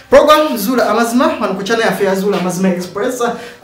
Program Zula Amazima wanakuchana ya Fair Zula Amazima Express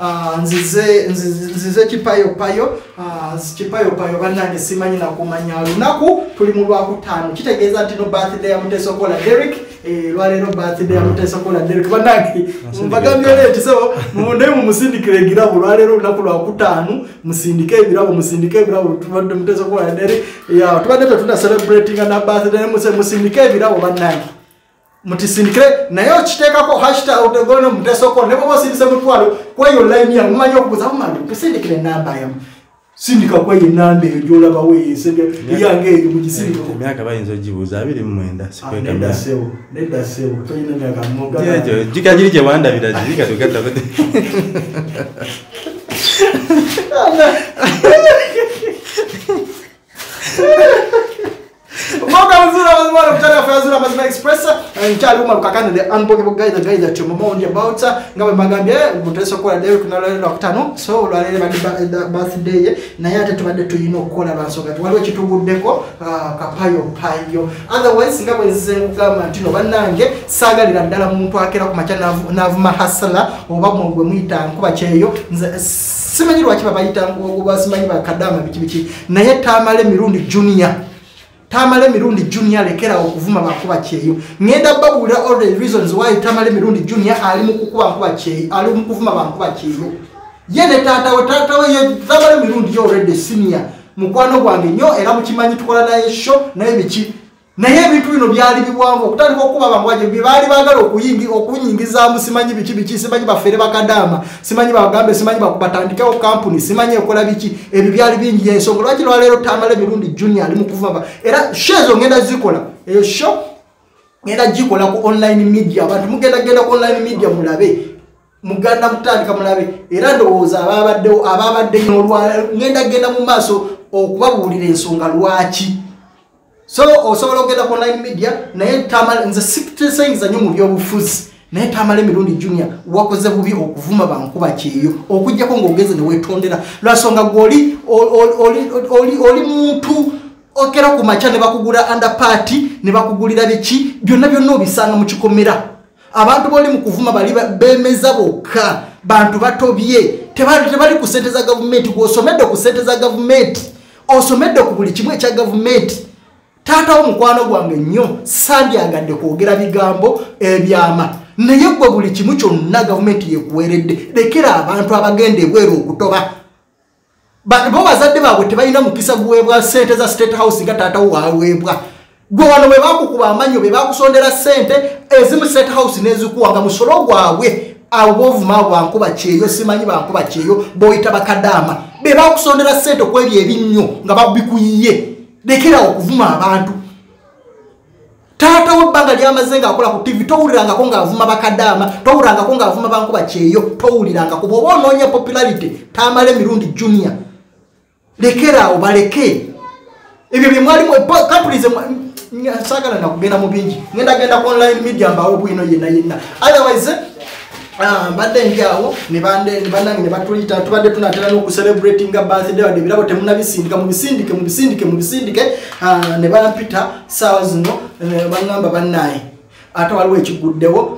nzize chipayo payo banange simanyi na kumanya lunaku tuli mu Lwakutaano kitegeeza nti no birthday ya Muteso Kola Derek lwalero birthday ya Muteso Kola Derek banange mbagambye leti so munde mu musindikire girabo lwalero lunaku Lwakutaano musindike ebirabo tubadde Muteso Kola Derek ya tubadde tuna celebrating na birthday musindike ebirabo banange mutisindikire nayo kitekako hashtag utegono Muteso Kola nebo bosindise mutwalo kwa yo line ya mumanyo okuza mumanyo tusindikire namba yamu sindika kwa inambe yola bawe sebe yange mu gisindiko myaka bayinzo jibuza 29 sikweka neda sewo to ina ngaga moga jikajiri je wanda bidajika tukata kote Moga mzura mtana Fair Zula Amazima Express nchali uma lukakana the unbelievable guy that you mama on about ngabe magambye Muteso Kola Derek kuna lero Lwakutaano so lwalere badi birthday na yate tubadde tuyino kola basoga waliwo kituguddeko kapayo otherwise ngabe nzengama ntino banange sagalira ddala muntu akera ku macha navuma hasala oba mugwe mwita nkuba kyeyo simanyi lwaki babayita ngoba simanyi bakadama biki naye Tamale Mirundi Junior lekera okuvuma bakuba kyeyo ngenda babula all the reasons why Tamale Mirundi Junior ali mukukuba nkuba kyeyo ali mukuvuma bankuba kyeyo yene tata we Tamale Mirundi yo already senior mukwano gwange nyo era mukimanyi tukola naye show naye biki naye ebintu bino byali bibwanvu okutandika okuba bangwaje bibali bagala okunyingiza musimanyi biki simanyi bafere bakadama simanyi bagambe simanyi bakubatandikawo company simanyi ekola biki ebi byali bingi ensonga lwaki lwalero Tamale Mirundi Junior ali mukuvuma era shezo ngenda zikola eyo show ngenda jikola ku online media abantu mugenda ku online media mulabe muganda mutandika mulabe era ndowooza ababadde ngenda mu maaso okubabulira ensonga lwaki so osobola okugenda ku online media naye Tamale nze 60 things anyo mu byobufuzi naye Tamale Mirundi Junior wakoze bubi okuvuma bankuba kyeyo okujjako ng'ogeze ne wetondera lwasonga gwoli oli muntu okera ku macha ne bakugula underparty ne bakugulira biki byonna obisanga mu kikomera abantu boli mu kuvuma bali bemeza bokka bantu batobye tebali ku sente za government gw'osomedde ku sente za government osomedde ku buli kimwe ekya government tata omukwano gwange nnyo sandyagadde kwogera bigambo ebyama naye gwe buli kimu kyonna gavumenti yekuweredde lekera abantu abagenda ebweru okutoba bo bazadde baabwe tebalina mukisa guweebwa sente za State House nga taata waweebwa gwe wano bwe bakukuba amanyo be bakusondera sente ezimu State House n'ezikuwa nga musolo gwabwe abo bovuma bankuba kyeyo simanyi bankuba kyeyo boyita bakadama be bakusondera sente okwebyo ebinnyo nga babikuyiye lekera okuvuma abantu tata webanga lyamazenga akola ku TV towulirangako ng'avuma bakadama towulirangako ng'avuma bankuba kyeyo towulirangako bw'oba onoonya popularity Tamale Mirundi Junior lekera obaleke ebyo bye mwalimu kapulize sagala na kugenda mu bingi ngenda ku online media mbawo bwino yenna otherwise badde ndiawo ne banange ne batulita tubadde tunatera no celebrating birthday wade birabo temuna bisindika mu bisindike ne bampita sawa zino bangamba bannaye ata waliwo ekiguddewo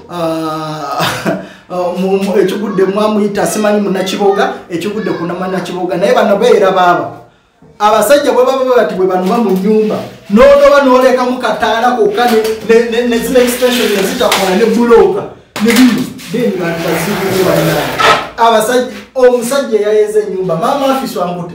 ekigudde mwamuyita simanyi munakiboga ekigudde kunamanya kiboga naye bano beera baba abasajja bwe baba bati bwe banuma mu nyumba n'otoba n'oleka mu kataala kokka ne zino extension nezitakola ne buloka ne bino deni bantu bazibu bannaye abasajja omusajja yayeze nyumba mama afisi wangu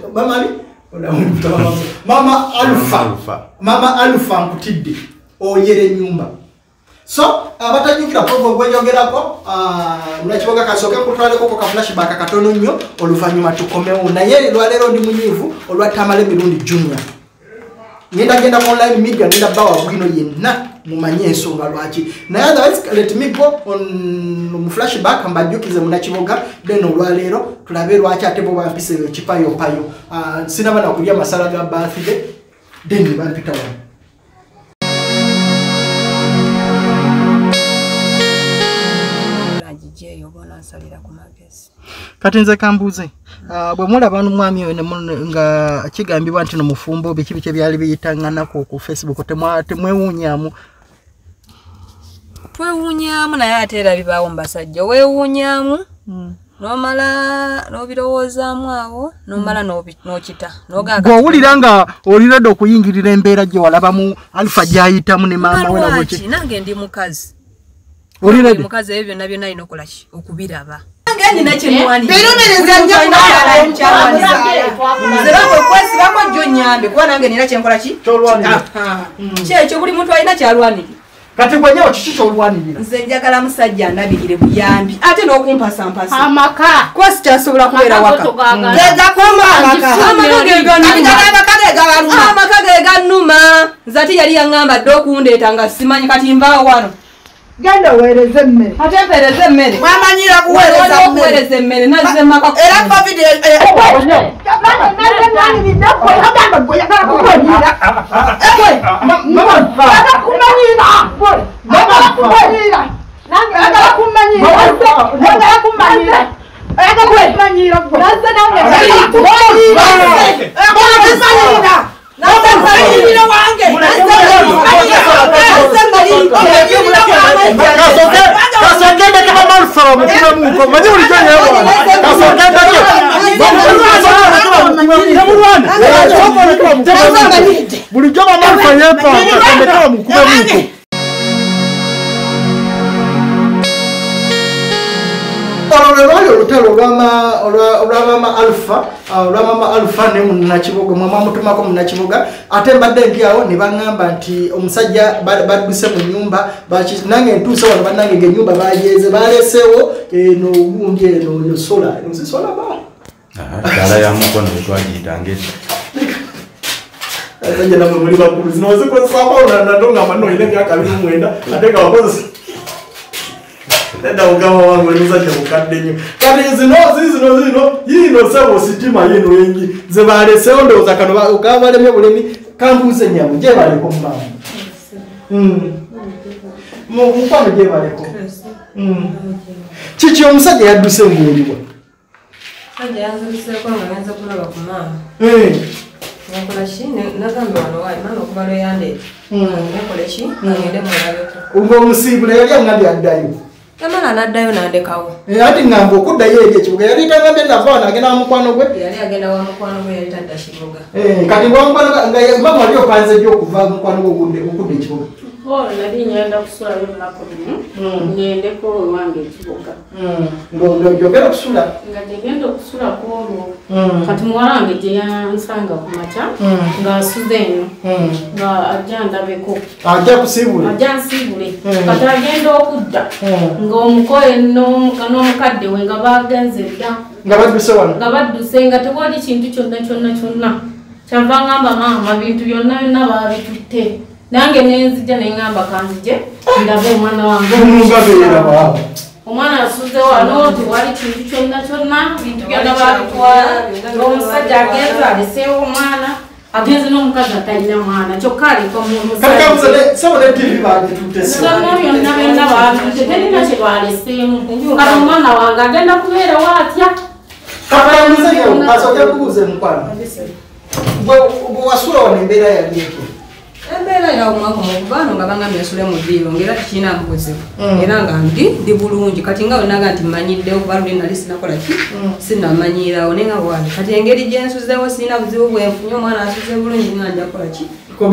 mama Alpha nkutidde oyere nyumba so abatanyukira program gwenyogerako munakiboga kasoke kutwaleko ko flashback katono nnyo oluvanyuma tukomewo naye lwalero ndi munyivu olwa Tamale Mirundi Junior ngenda online media ngenda bawa bwino yenna mumanye ensonga lwaki naye otherwise let me go on flashback mbajjukize munakiboga then olwalero tulabe lwaki ate bo bampise kipayo sinaba na kulya masala ga birthday then bampita wano kati nze kambuze bwe mulaba n'omwami oyo nga kigambibwa nti nomufumbo biki byali biyitangana ku Facebook temwewuunyamu twewuunyamu naye ate era bibaawo mu basajja weewuunyaamu nomala nobirowoozaamu awo nomala n'okita bw'owulira nga oliredde okuyingirira embeera gye walabamu Alpha gy'ayitamu ne maama we lwaki nange ndi mukazi oliredde mukazi ebyo byonna byonna alina okukola ki okubiraba kwesibako jjo nyambe kuba nange nina kyenkola ki kyekyo buli muntu alina kyalwanirira kati gwenyewo kiki kyolwanirira nze njagala musajja ndabirire buyambi ate n'okumpasampasa amaka kuba sikyasobola kubeera waka amaka ge gannuma nze ate yali yaŋŋamba dde okundeeta nga simanyi kati mbaawo wano genda weereze emmere ate mpeereze emmere mwamanyira kuweereza emmere nazze maka era covid bulijjo bamalufa yeepanga mukube olwali olutalo olwamama Alpha ne Munnakibuga mwamutumako Munnakibuga ate mbadde ndiawo ne baŋŋamba nti omusajja badduse mu nnyumba nange ntuuse wano bannange ng'ennyumba bajeeze baleseewo eno ogundi eno sola sola ba dala ya mukono twagiyitanga asajja namwe muli bakulu zino ozikozesaawo nadonga manno olina emyaka 29 ate nga wakozesa nenda ugama wangu musajja mukadde nnyo kati zino yino sebo sitima yino yengi ze baleseewo ndowooza kano ukabalemye bulemi kambuuze nyamu gye baleko mumaamu mukwano gye baleko kiki omusajja yadduse ng'oliwa yanziruseeko nga ngenza kulaba ku maama nakola ki nagamba wano wayi maama okuva lweyandeeta nekole ki agende mulabeko ng'omusiibula yali aŋŋambye addayo Emana naddayo nandekawo. Ati ngambo okuddayo eri ekibuga yali tangambye nava nagenda wa mukwano gwe. Yali agenda wa mukwano gwe yali tadda kibuga. Kati wa mukwano nga mama wali opanze ejjo okuva mukwano gwe okudda ekibuga. Nali ngenda kusula lunaku lumu ngendeko olwange ekibuga. Ng'ojogera okusula? Nga tegenda okusula kwolwo. Kati muwalange gye yansanga ku makya ng'asuze eno nga ajja ndabeko. Ajja kusiibule? Ajja nsiibule. Kati agenda okudda ng'omukoye n'omukadde we nga bagenze dda. Nga badduse wano? Nga badduse nga tewali kintu kyonna. Kyava ngamba maama bintu byonna baabitutte. Nange nenzija nengamba kanzije ndabe omwana wange omwana asuze wano tewali kintu kyonna bintu byonna babitwala n'omusajja agenza aleseewo omwana agenze n'omukazi atalina mwana kyokka aliko byonna byonna babitutte terina kye baleseemu kati omwana wange agenda kubeerawo atya bwewasula wano embeera yali eko embeera ya omwaka omukubano nga bangambye nsule mu ddiiro ng'era tekirina mukozeko era nga ndi bulungi kati nga wenaga nti mmanyiddewo kuba luli nali sinakola ki sinamanyirawo naye nga bwali kati engeri gye nsuzeewo sirina buzibu bwenfunye omwana asuze bulungi nga nja kukola ki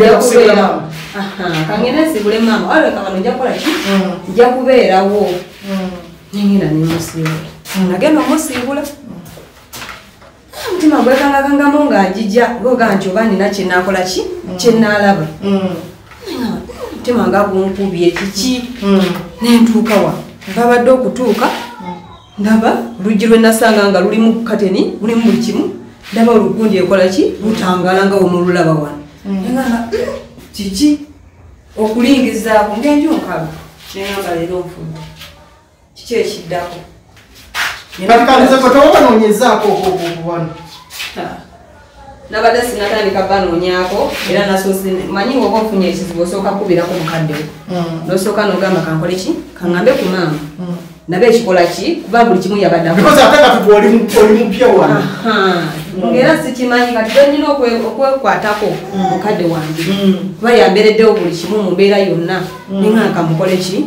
kangenda nsibule maama waleka bano nja kukola ki nja kubeerawo nengenda nemusiibula nagenda omusiibula mutima gwekangakangamu ng'agijja goga nti oba nina kyenakola ki kyenaalaba mutima nga gunkubye kiki nentuuka wa babadde okutuuka ndaba oluggi lwe nasanga nga lulimu kateni lulimu buli kimu ndaba olugundi ekola ki lutangala nga omululaba wano negamba kiki okulingizaako ng'enjunkaba negamba leero nfudde kiki ekiddako Katikanizeko tewabanoonyezaako okuwano. Nabadde sinatandika banoonyaako era nasoose manyi ng'oba ofunye ekizibu osooka kubirako mukadde we. N'osooka n'ogamba kankole ki? Kaŋŋambe ku maama. Nabe ekikola ki? Kuba buli kimu yabadde akola. Because ate kati oli mupya wano. Ng'era sikimanyi kati bwe nnina okwekwatako mukadde wange. Kuba yambeereddewo buli kimu mu mbeera yonna. Ninga kamukole ki?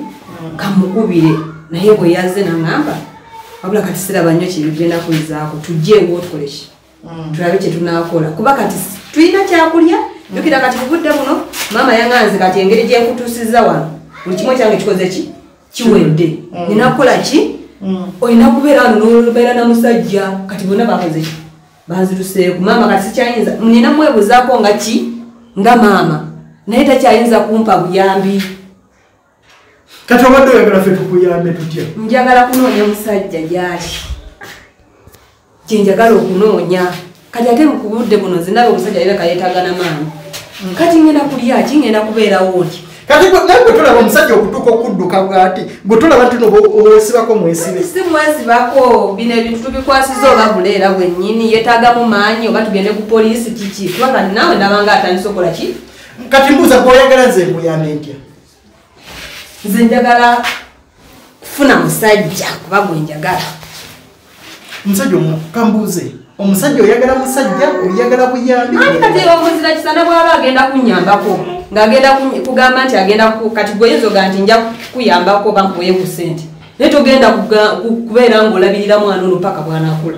kamukubire naye bwe yazze nangamba wabula kati siraba nnyo kibigenda kulizaako tujjeewo tukoleki tulabe kye tunaakola kuba kati tulina kyakulya jukira kati kubudde buno maama yanganze kati engeri gyenkutuusizza wano buli kimu kyange kikoze ki kiwedde nina kukola ki olina kubeera wano n'olubeera na musajja kati bonna bakoze ki banzituseeku maama kati sikyayinza nina mwebuzaako nga ki nga maama naye takyayinza kumpa buyambi kati obadde oyagala ffe tukuyambe tutya njagala kunoonya musajja gyali kyenjagala okunoonya kati ate mukubudde buno nzinabe omusajja yireka yeetagana maama kati ngenda kulya ki ngenda kubeerawo ti kati naye gwe tolaba omusajja okutuuka okudduka bwati gwe tolaba nti owesibako mwesibe si mwesibako bino ebintu tubikwasiza oba buleera bwennyini yeetaagamu maanyi oba tugende ku poliisi kiki kuba kati naawe ndabanga atandisa okola ki kati mbuuza gweoyagala nze nkuyambe ntya nze njagala kufuna musajja kuba gwe njagala omusajja kambuuze omusajja oyagala musajja oyagala buyambi ati kati omuzira kisana bw'aba agenda kunnyambako ng'agenda kugamba nti agenda kati gwenyinza oga nti nja kuyambako oba nkuye ku ssente naye togenda kubeera ng'olabirira mwana ono paka bw'anaakula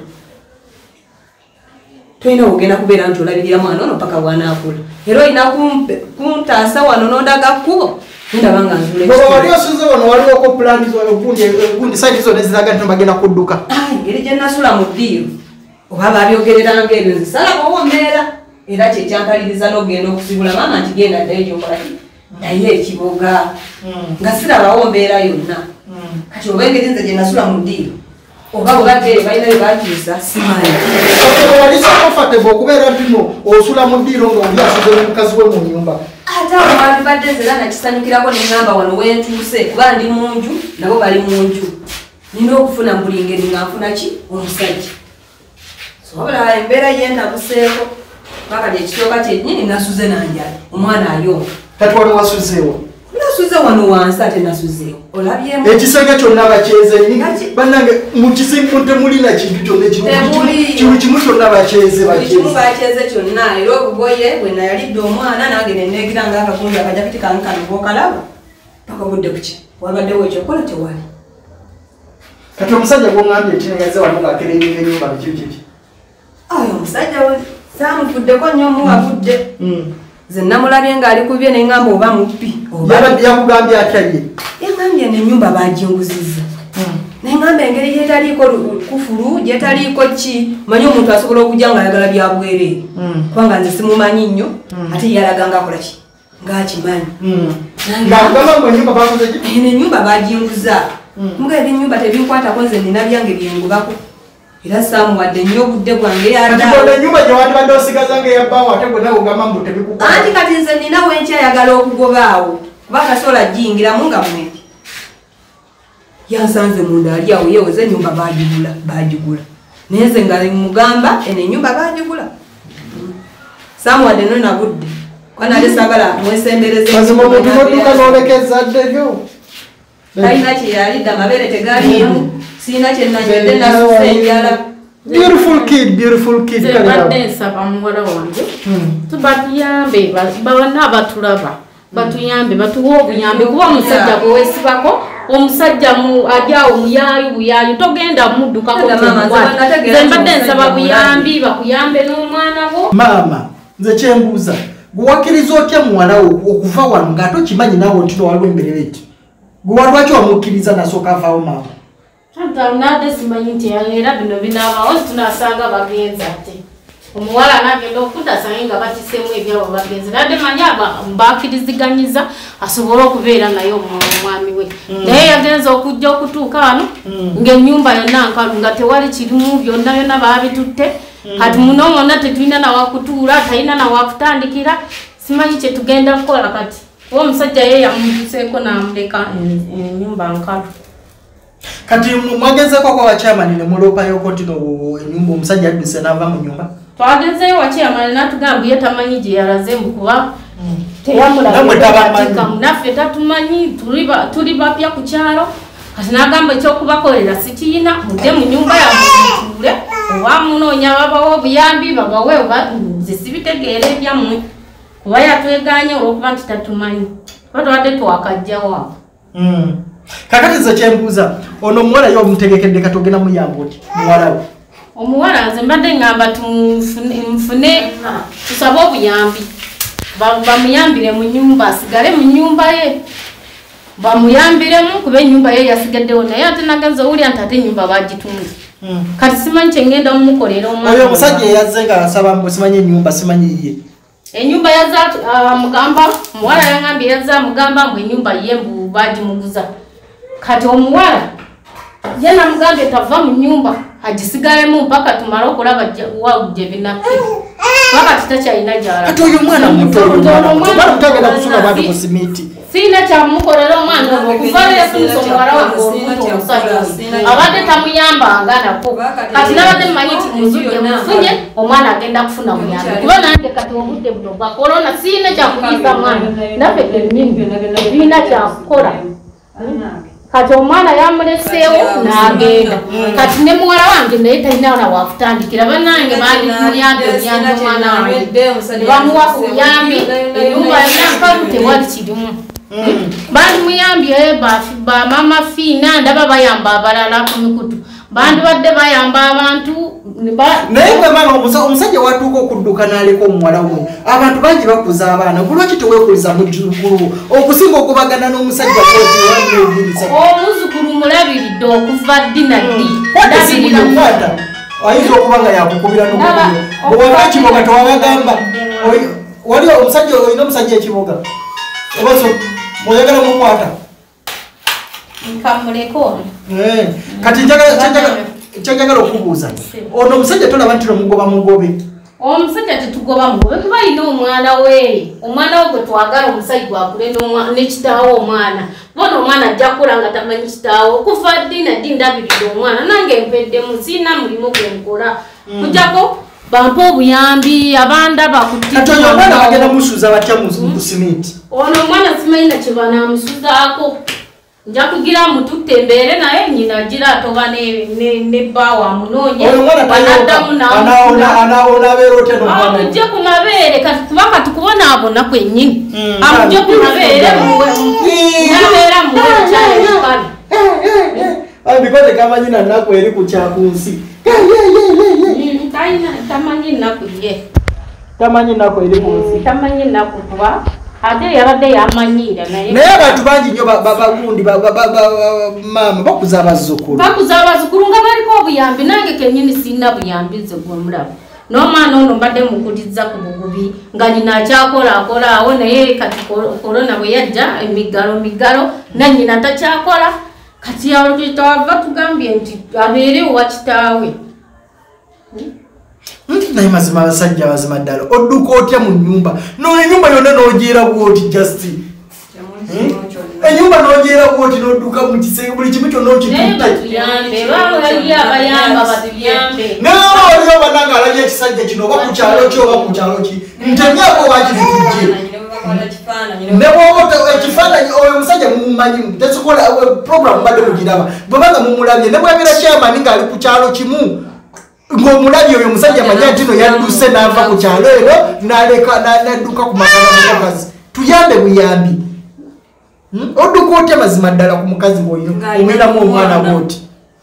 tolina ogenda kubeera nti olabirira mwana ono paka bw'anaakula era olina kuntaasa wano n'ondaga kkubo ndabanga wali osuze wano waliwoko pulani gundi saidi zona eziraga nti bagenda kudduka engeri gye nasula mu ddiiro oba babyogereranga ebyo nzisalako wombeera era kyekyankaliriza n'ogenda okusibula maama nti genda ddayo gyokolaki naye ekiboga nga sirabawo mbeera yonna kati oba engeri nze gye nasula mu ddiiro oba obadde balina bye bakyusa simanyi wali comfortable okubeera ntino osula mu ddiiro nga oli asuze mukazi we mu nyumba ate abo bandibadde nze era nakisanyukirako neŋŋamba wano wentuuse kuba ndi mu nju nabo bali mu nju nina okufuna mu buli ngeri nga nfuna ki omusajja wabula embeera yendabuseeko pakati ekitooka kyennyini nasuze nanjala omwana ayonka kati wali wasuzeewo nasuze wano wansi ate nasuzeewo olabyemu ekisenge kyonna bakyeze bannange mu kisimbu temulina kintu kyonna kimu kimu kyonna bakyeze kimu bakyeze kyonna era obugoye bwe nayalidde omwana nange neneegira nga akagundu akajakiti kange kanobokalaba paka budde kuki wabaddewo ekyokola tewali kati omusajja gwoŋambye ekinengaze wano ngaakerenyinga ennyumba nekikiki ayo omusajja we saamufuddeko nnyo omuwabudde nze namulabye ng'ali kubye neŋŋamba oba muppi yakugambye atyaye yagambye nenyumba baginguzizza neŋŋamba engeri gyetaliiko kufulu gyetaliiko ki manyi omuntu asobola okujja ng'ayagala byabwereere kubanga nze simumanyi nnyo ate yalaga ngaakola ki ng'akimanyi nenyumba baginguza muga eby'ennyumba tebinkwatako nze nina byange byengubako era saamuwadde nnyo obudde bwange yaddaenyumba gyewandibadde osigaza nga eyabbaawo ate gwe nawe ogamba mbu tebikukwata anti kati nze nina wenkyayagala okugobaawo kuba tasobola giyingiramu nga mwembi yansanze munda ali awo yeweza ennyumba bagigula naye nze nga mugamba eno ennyumba bagigula saamuwadde nno nabudde kwanale saagala mwesembereze mazima omuntu nodduka n'olekeza ddebyo talina kyeyalidde amabeere tegaliimu sina kyenanyodde nasuse enjala beautiful kid badde nsaba muwala wange tubatuyambe bana abatulaba batuyambe batuwa obuyambe kuba omusajja gwewesibako omusajja ajaawo buyayi togenda muddukako nze mbadde nsaba buyambi bakuyambe n'omwana bo maama nze kyembuuza gwewakkiriza otya muwala wo okuva wano ng'ate okimanyi naawe ntino waliwo emberere eti gwe lwaki wamukkiriza nasooka avaawo maama nade simanyi nti era bino binaabawo tunasanga bagenza ate omuwala nagenda okutasange nga batisemu ebyabo bagenzi nadde manyi bakiriziganyiza asobole okubeera naye omwami we naye yagenza okujja okutuuka wano ng'ennyumba yonna nkalu nga tewali kirimu byonna byonna babitutte kati muno mwonna tetulina nawakutuula talina nawakutandikira simanyi kyetugenda kukola kati oba omusajja ye yamutuseeko namuleka ennyumba nkalu kati mwagezeko kwa wakyamani ne mulopayoko ntino ennyumba omusajja adduse n'ava mu nyumba twagezeyo wakyamani natugamba ye tamanyi gye yalaze mbukuba teyamulabatika naffe tatumanyi tuli bapya ku kyalo kati nagamba ekyokubakolera sikiyina mudde mu nyumba yamutuule oba munoonya babawo obuyambi babawe oba nze sibitegeera ebyammwe kuba yatweganye olwokuba nti tatumanyi kuba twadde twakajjawo kakati ze kyembuuza ono omuwala yo omutegekedde katogenda muyamba oti muwala we omuwala nze mbadde ngamba tunfune tusabe obuyambi bamuyambire mu nyumba asigale mu nyumba ye bamuyambiremu kuba ennyumba ye yasigaddewo naye ate nagenza owulira nti ate ennyumba bagitunze kati simanyi kyengenda mumukolera omwana oyo omusajja eyazze nga asaba mbu simanyi ennyumba simanyi ye ennyumba yazza amugamba omuwala yangambye yazza amugamba mbu ennyumba ye mbu bagimuguza kati omuwala ye namugambye tava mu nyumba agisigalemu mpaka tumale okulaba wagye binakiri paka titakyalina gyala ate oyo omwana mutoomwana mutagenda kusula bantu ku simiti siina kyamukolera omwana okuvaala yafunisa omuwala wange olubuto omusajja abadde tamuyambanga nako kati nabadde mumanyi nti muzudde mufunye omwana agenda kufuna buyambi kuba nange kati obudde buno bwa korona siina kyakuyiisa mwana naffe kennyini biina kyakukola kati omwana yamuleseewo n'agenda kati ne muwala wange naye talinawo na wakutandikira bannange bandimuyambi omuyambi omwana wange bamuwa ku buyambi ennyumba yanakalu tewali kirimu bandimuyambye bamama fiina ndaba bayamba abalala ku mikutu bandibadde bayamba abantu naye gwe maama omusajja watuuka okudduka n'aleka omuwala we abantu bangi bakuza abaana kulwaki teweekuliza muzukulu okusinga okubagana n'omusajja omuzukulu mulabiridde okuva ddi naddi kwata ayinza okuba nga yakukubira n'okubiwa ekiboga tewabagamba wali omusajja olina omusajja ekiboga obaso oyagala mukwata nkamuleko kati kyenjagala okubuuza ono omusajja tolaba nti nomugoba mugobe omusajja tetugoba mugobe kuba alina omwana we omwana we gwe twagala omusajja gwakule nekitaawo omwana bona omwana ajja kula nga tamanyi kitaawo okuva ddi naddi ndabiridde omwana nange mpeddemu siina mulimu gwenkola kujjako bampa obuyambi abandaba kati oyo omwana bagenda musuuza batya mu simiti ono omwana simanyi na kyebanamusuzaako nja kugira mututte embeere naye nyina gira atoba nebbawa amunoonye amugye ku mabeere kati kuba kati kubonaabona kwennyini amugye ku mabeere nabeera muwekyayekale bikoze kamanyi na nnaku eri ku kyakunsi tamanyi nnaku ye tamanyi nnaku eri ku nsi tamanyi nnaku kuba ate yabadde yamanyiira naye abantu bangi nnyo bagundi maama bakuza abazzukulu nga baliko obuyambi nange kenyini siina buyambi nze gwemulaba n'omwana ono mbadde mukuliza ku bugubi nga nyina akyakola awo naye kati korona bwe yajja emigalo nanyina takyakola kati yawava tugambye nti abeere owa kitaawe naye mazima abasajja bazima ddala odduka otya mu nnyumba ennyumba yonna n'ogyera bwoti just ennyumba n'ogyera bwoti n'odduka mu kisenge buli kimu kyonna okitutte naye waliyo bananga alabye ekisajja kino oba ku kyalo ki oba ku kyalo ki ntemyako obakizitujje ne bwoba ekifaananyi oyo omusajja mumumanyi tesokola programu badde mugiraba bwebanga mumulabye ne bwebera kyamani ng'ali ku kyalo kimu ng'omulabye oyo omusajja manya nti no yadduse n'ava ku kyalo ero n'adduka ku makala mukazi tuyambe buyambi odduka otya mazima ddala ku mukazi bwoyo omweramu omwana bwoti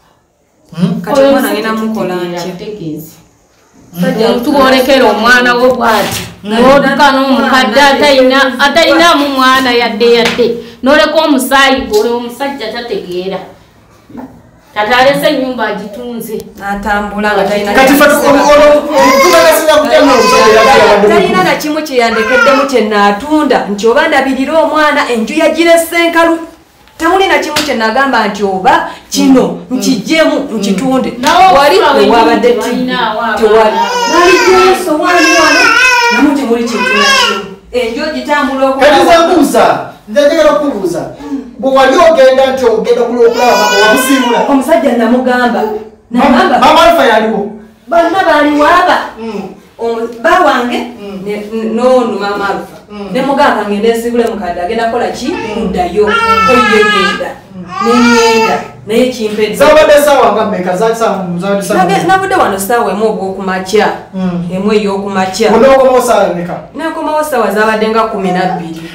tuwolekera omwana wo bwati n'odduka n'omukadde atalinamu mwana yadde n'oleka omusaayi gole omusajja tategeera kati alese ennyumba agitunze n'atambula nga talina na kimu kyeyandekeddemu kyennaatunda nti oba ndabirira omwana enju yagirese enkalu tewuli na kimu kyenagamba nti oba kino nkijjemu nkitunde wali ewabadde tewali nalijesowaani wano namu temuli kintu nakimu enju ogitambula okuzambuuza njagala okubuuza bwe wali ogenda nti ogenda kulaba wamusiibula omusajja namugamba mama alfa yaliwo bonna baliwaaba ba wange noonu mama alfa nemugamba ngenda ensibule mukadde agenda kola ki kuddayo oyegenda nenyenda naye kimpedde zabadde saawa nga mmeka nabudde wano saawa emu ogwokumakya emu ey'okumakya onokomawo saawa meka nakomawo saawa zabadde nga 12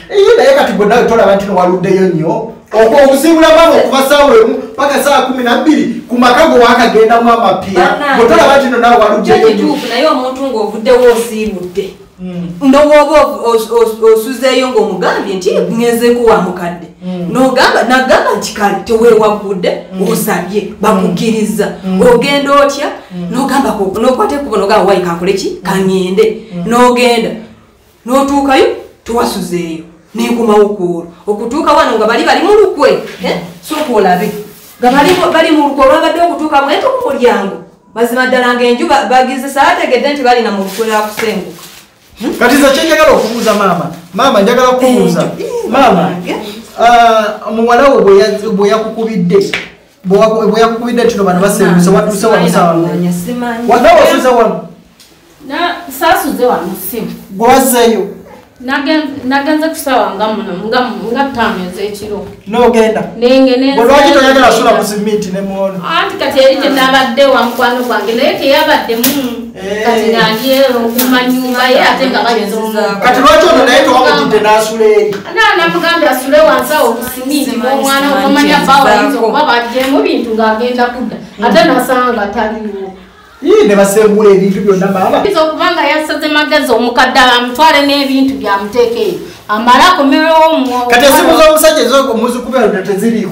naye kati gwe nawe tolaba nti nowaluddeyo nnyo okusiibula maama okuva ssaawa emu paka ssaawa 12 ku maka go waakagendamu amapiira bwe tolaba nti no nawe waluddeyo nnyo naye omuntu ng'ovuddewo osiibudde ndowooba osuzeeyo ng'omugambye nti ŋŋezeeko wa mukadde nagamba nti kale teweewagudde osabye bakukkiriza ogenda otya nogamba nokwata ekkubo nogamba wayi kankoleki kaŋŋende n'ogenda n'otuukayo tewasuzeeyo nenkomawo kuolwo okutuuka wano nga bali mu lukwe sooka olabe nga bali mu lukwe olwabadde okutuuka bweto ku mulyango mazima ddala ng'enju bagizesa ategedde nti balina mu lukwe lwakusenguka kati ze kyenjagala okubuuza maama njagala kubuuza maama muwala we bwe yakukubidde tino bano basenguse watuuse wano saawa wasuze wano saasuze wano simu gwe wazzeeyo nagenze kusawa nga ttaano ez'ekiro n'ogenda bwe lwaki toyagala sula mu simiti ne muono anti kati eri tenabadde wa mukwano gwange naye teyabaddemu kati nandye okuma nyumba ye ate nga bagezomukati kati lwaki ono naye tewamutidde n'asula eri namugambye asule wansi awo ku simiti n'omwana okumanya bawayinza okuba bagyemu bintu ng'agenda kudda ate nasanga taliwo ne basengula ebintu byonna maama okubanga yasaze magezi omukadde amutwale n'ebintu byamuteeka eyo amala akomerewo kati esimu z'omusajja ezomuzikubero teziriiko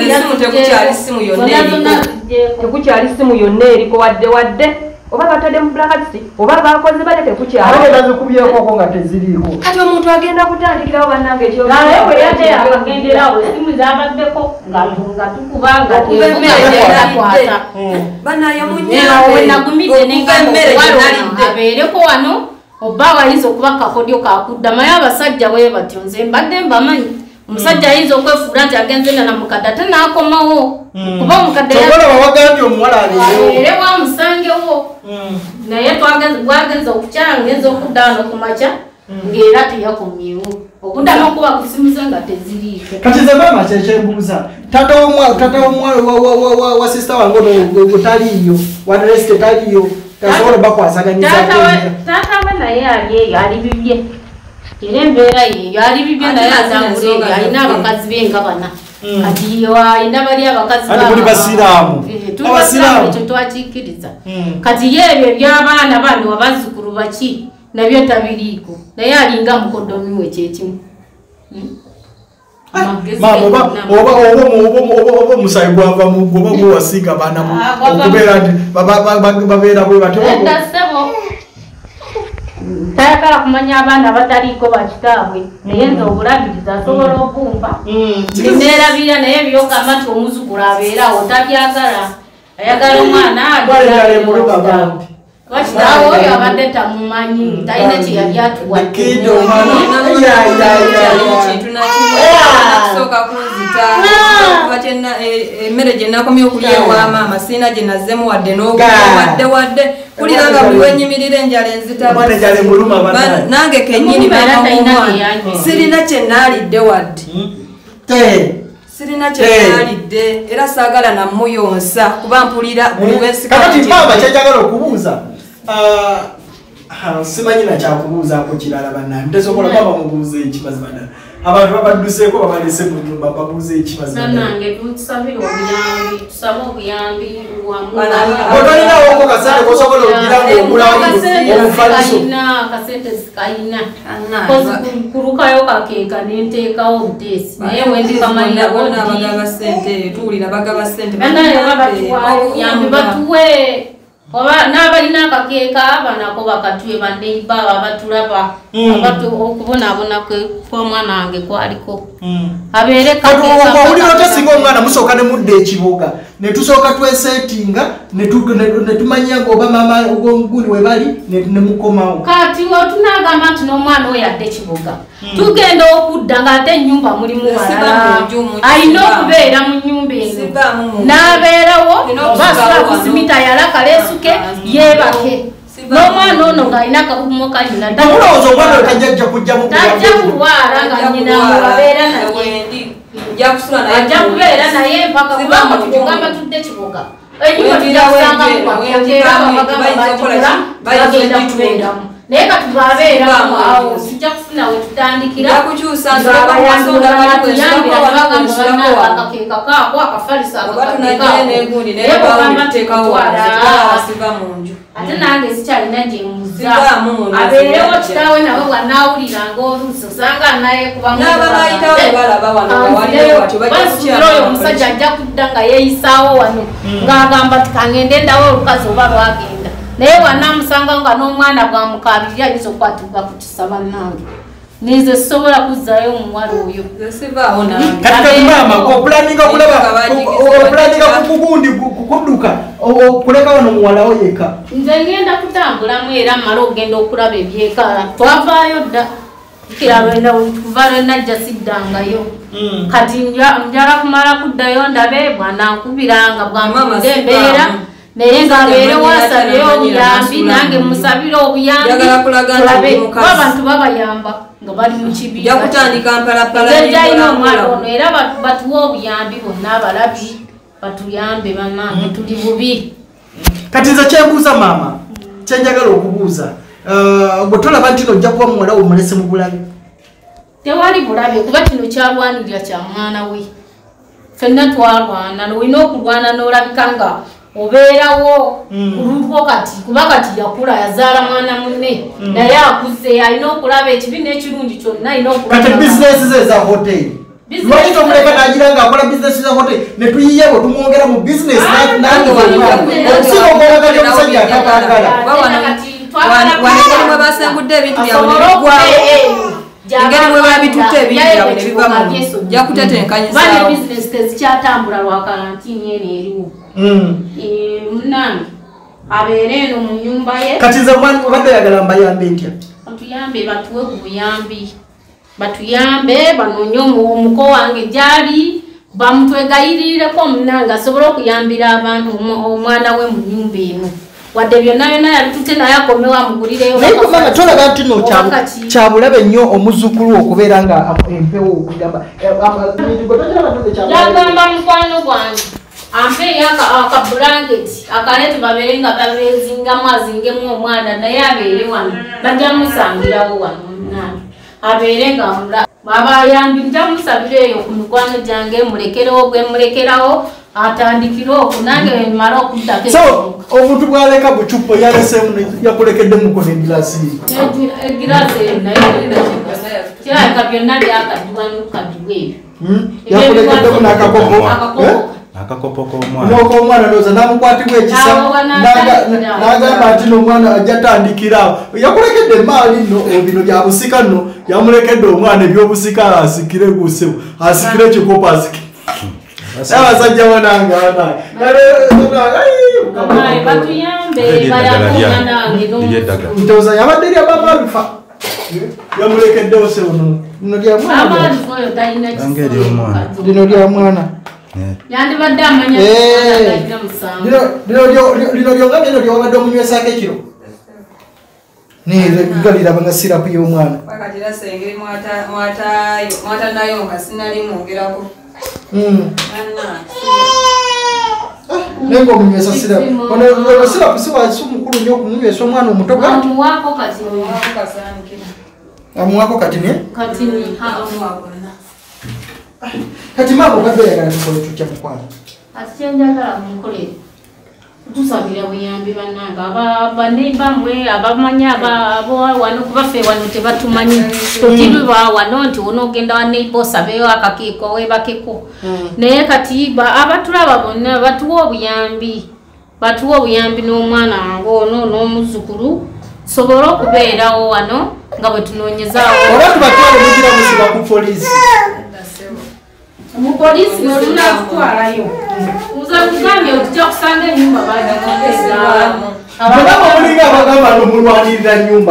tekukyali simu yonna eriko wadde oba batadde mu blakati oba bakoze bale tekukyalibazikubyekoko nga teziriiko kati omuntu agenda kutandikirawo bannange ekyonaye bwe yate akagenderawo esimu zabaddeko nga tukubanga kwata banaye munyenagumidde abeereko wano oba wayinza okuba kakodyo kakudda maye abasajja bwe batyo nze mbadde mbamanyi omusajja ayinza okwefuula nti agenze na mukadde ate n'akomawo kuba omukadde wagambye omuwala abeere wamusangewo naye bwagenza okukyala ngenza okudda wano ku makya ng'era teyakomyewo okuddamu okuba ku simu ze nga teziriiko kati ze maama kyekyebuuza tata w'omwala wa sisita wange ono taliiyo wadresite taliiyo tasobola bakwasaganyiza taata we naye ali eyo ali bibye era embeera yeeyo ali bibye naye atambula eyo alina abakazi be nga bana kati alina bali abakazi ekyo twakiikiriza kati ye ebyo ebyabaana bano abazzukulu baki nabyo tabiriiko naye alinga mukodomi we kyekimu oba omusayi gwava mugoba gwewasiiga baana okubeera nti babeera bwe bateo tayagala kumanya abaana bataliiko bakitaabwe naye nze obulabiriza asobola okumpa neerabira naye byogamba nti omuzukulu abeerawo tabyagala ayagala omwana wakitaawo oyo abadde tamumanyi talina kyeyali atuwadde emmere gye nakomye okulya ewa maama sirina gye nazzemu wadde n'owadde kulira nga buli wenyimirira enjala enzitabanange kennyini sirina kye naalidde wadde sirina kyenaalidde era saagala namuyonsa kuba mpulira buli kakati maama kyenjagala okubuuza simanyi nakyakubuuzaako kirala bannange tesobola kuba bamubuuza ekimazima ddala abantu babadduseeko babalese mu nyumba babuuza ekimazimannange tusabire obuyambi tusabe obuyambi otolinawo kasente kosobola okugira ngaomulaomufaliso kasente zikayina kulukayo kakeeka nenteekawo obuteesi naye wendikamalirabagaba sente tuwulira bagaba sente obuyambi batuwe oba n'abalina akakeeka banako bakatwe baneiba abatulaba okubonaabona kw'omwana wange kwaliko abeere kakeekawulira otesinga omwana musooka ne mudda ekibuga ne tusooka tweseetinga ne tumanya ng'oba maama guli we bali ne mukomawo kati otunagamba nti n'omwana oyo adde ekibuga tugenda okudda ng'ate ennyumba mulimu walala alina okubeera mu nnyumba eno n'abeerawo basula ku simita yalakaleesuke yeebake n'omwana ono ng'alina akakumo kalina tajja kulwala nga nyina abeera naye ajja kubeera naye mpaka kubanga tukugamba tudde kibuga enyumba tujja kusanga bagenda kubeeramu naye katubabeera awo sijja kufuna we tutandikira akakeeka kaako akafalisa ate nange sikyalina gyemuza abeerewo kitaawe nawe bwanaawuliranga oluusi osanga naye kubaaoyo omusajja ajja kudda nga yeeyisaawo wano ng'agamba tikangende ndawo olukazi oba lwagenda naye bwanamusanga nga n'omwana bwamukabirira ayinza okukwatibwa ku kisa bannange nize sisobola kuzzayo omuwala oyo kati maama opulaninga kugundi kudduka kuleka wano muwalawo yeka nze ngenda kutambulamu era mala ogenda okulaba ebyekala twavaayo dda kiralwenda kuva lwenajja siddangayo kati njala kumala kuddayo ndabe bwanankubiranga bwamulira embeera naye ng'abeere wasabire obuyambi nange musabire obuyambi abantu babayamba nga bali mu kibiirajalina omwana ono era batuwa obuyambi bonna abalabi batuyambe bannange tuli bubi kati nze kyenbuuza maama kyenjagala okubuuza bwe tolaba nti nojja kuba muwala we mulese mu bulabe tewali bulabe kuba kino kyalwanirira kya mwana we ffenna twalwana olina okulwana n'olabika nga obeerawo kululwo kati kuba kati yakula yazaala mwana munne naye akuze alina okulaba ekibi n'ekirungi kyonna alina kati bizinesi ze eza hoteri lwaki tomuleka nagira ng'akola bizinesi za hoteri ne tuyiye bwe tumwongera mu bizinesi nange okusinga ogolagati omusajja atakagala wanegeri mwe basengudde ebintu byabwe nebigwawo engeri mwe babitutte ebintu byabwe nebiva mu ja kutetenkanyizaawo bizinesi tezikyatambula lwa karantini eno eriwo munange abeere eno mu nyumba ye kati nze obadde yagala mbayambe ntya batuyambe batuwe ku buyambi batuyambe banoonye omuko wange gyali bamutwegayirireko munange asobole okuyambira abantu omwana we mu nyumba eno wadde byonna byonna yabitutte naye akomewo amugulirayo naye kubanga tolaba nti no kyabulabe nnyo omuzzukulu okubeera nga empewo okugamba yagamba mukwano gwange ampeeyo akabulangeti akaleete babeere nga babeezingamu azingemu omwana naye abeere wano bajja musangirawo wano munange abeere nga abayambi nja musabire eyo ku mikwano gyange mulekerewo gwe mulekerawo atandikire okwo nange mala okuddako so omuntu bwaleka bucupa yalesemu yakulekedde mukono egirasi egirasi kirabika byonna byakadibwa nokukadibwa ebyo yakulekeddemu n'akakopo akakopo k'omwana n'omwana noza namukwatibwa ekisa n'agamba nti n'omwana ajja tandikirawo yakulekedde emaali nno bino bya busika nno yamulekedde omwana ebyobusika asikire gusewo asikire ekikopo asikire abasajja bonange ntoza yabadde erya bamalufa yamulekeddewo sewono lino lya mwana yandibadde amanya lino lyonga neno lyowabadde omunywesako ekiro galirabanga sirapu y'omwana mwatanayo nga sinali mwongerako naye ngaomunywesa sirapu sirapu si mukulu nnyo okumunywesa omwana omuto amuwako katini kati maama obadde oyagala tukole tutya mukwano ati kyenjagala munkolere tusabira buyambi bannange baneimbamwe abamanya wano kubaffe wano tebatumanyi tokirwa wano nti onoogenda waneiba osabeyo akakiiko webakeko naye kati abatulaba bonna batuwa obuyambi n'omwana wange ono n'omuzzukulu sobole okubeerawo wano nga bwe tunoonyezaawo oba tubatwale mugira musiba ku polisi umupolisi noluna kutwalayo uzakugambye otujja kusanga enyumba bamulinga abagamba nomulwanirira nyumba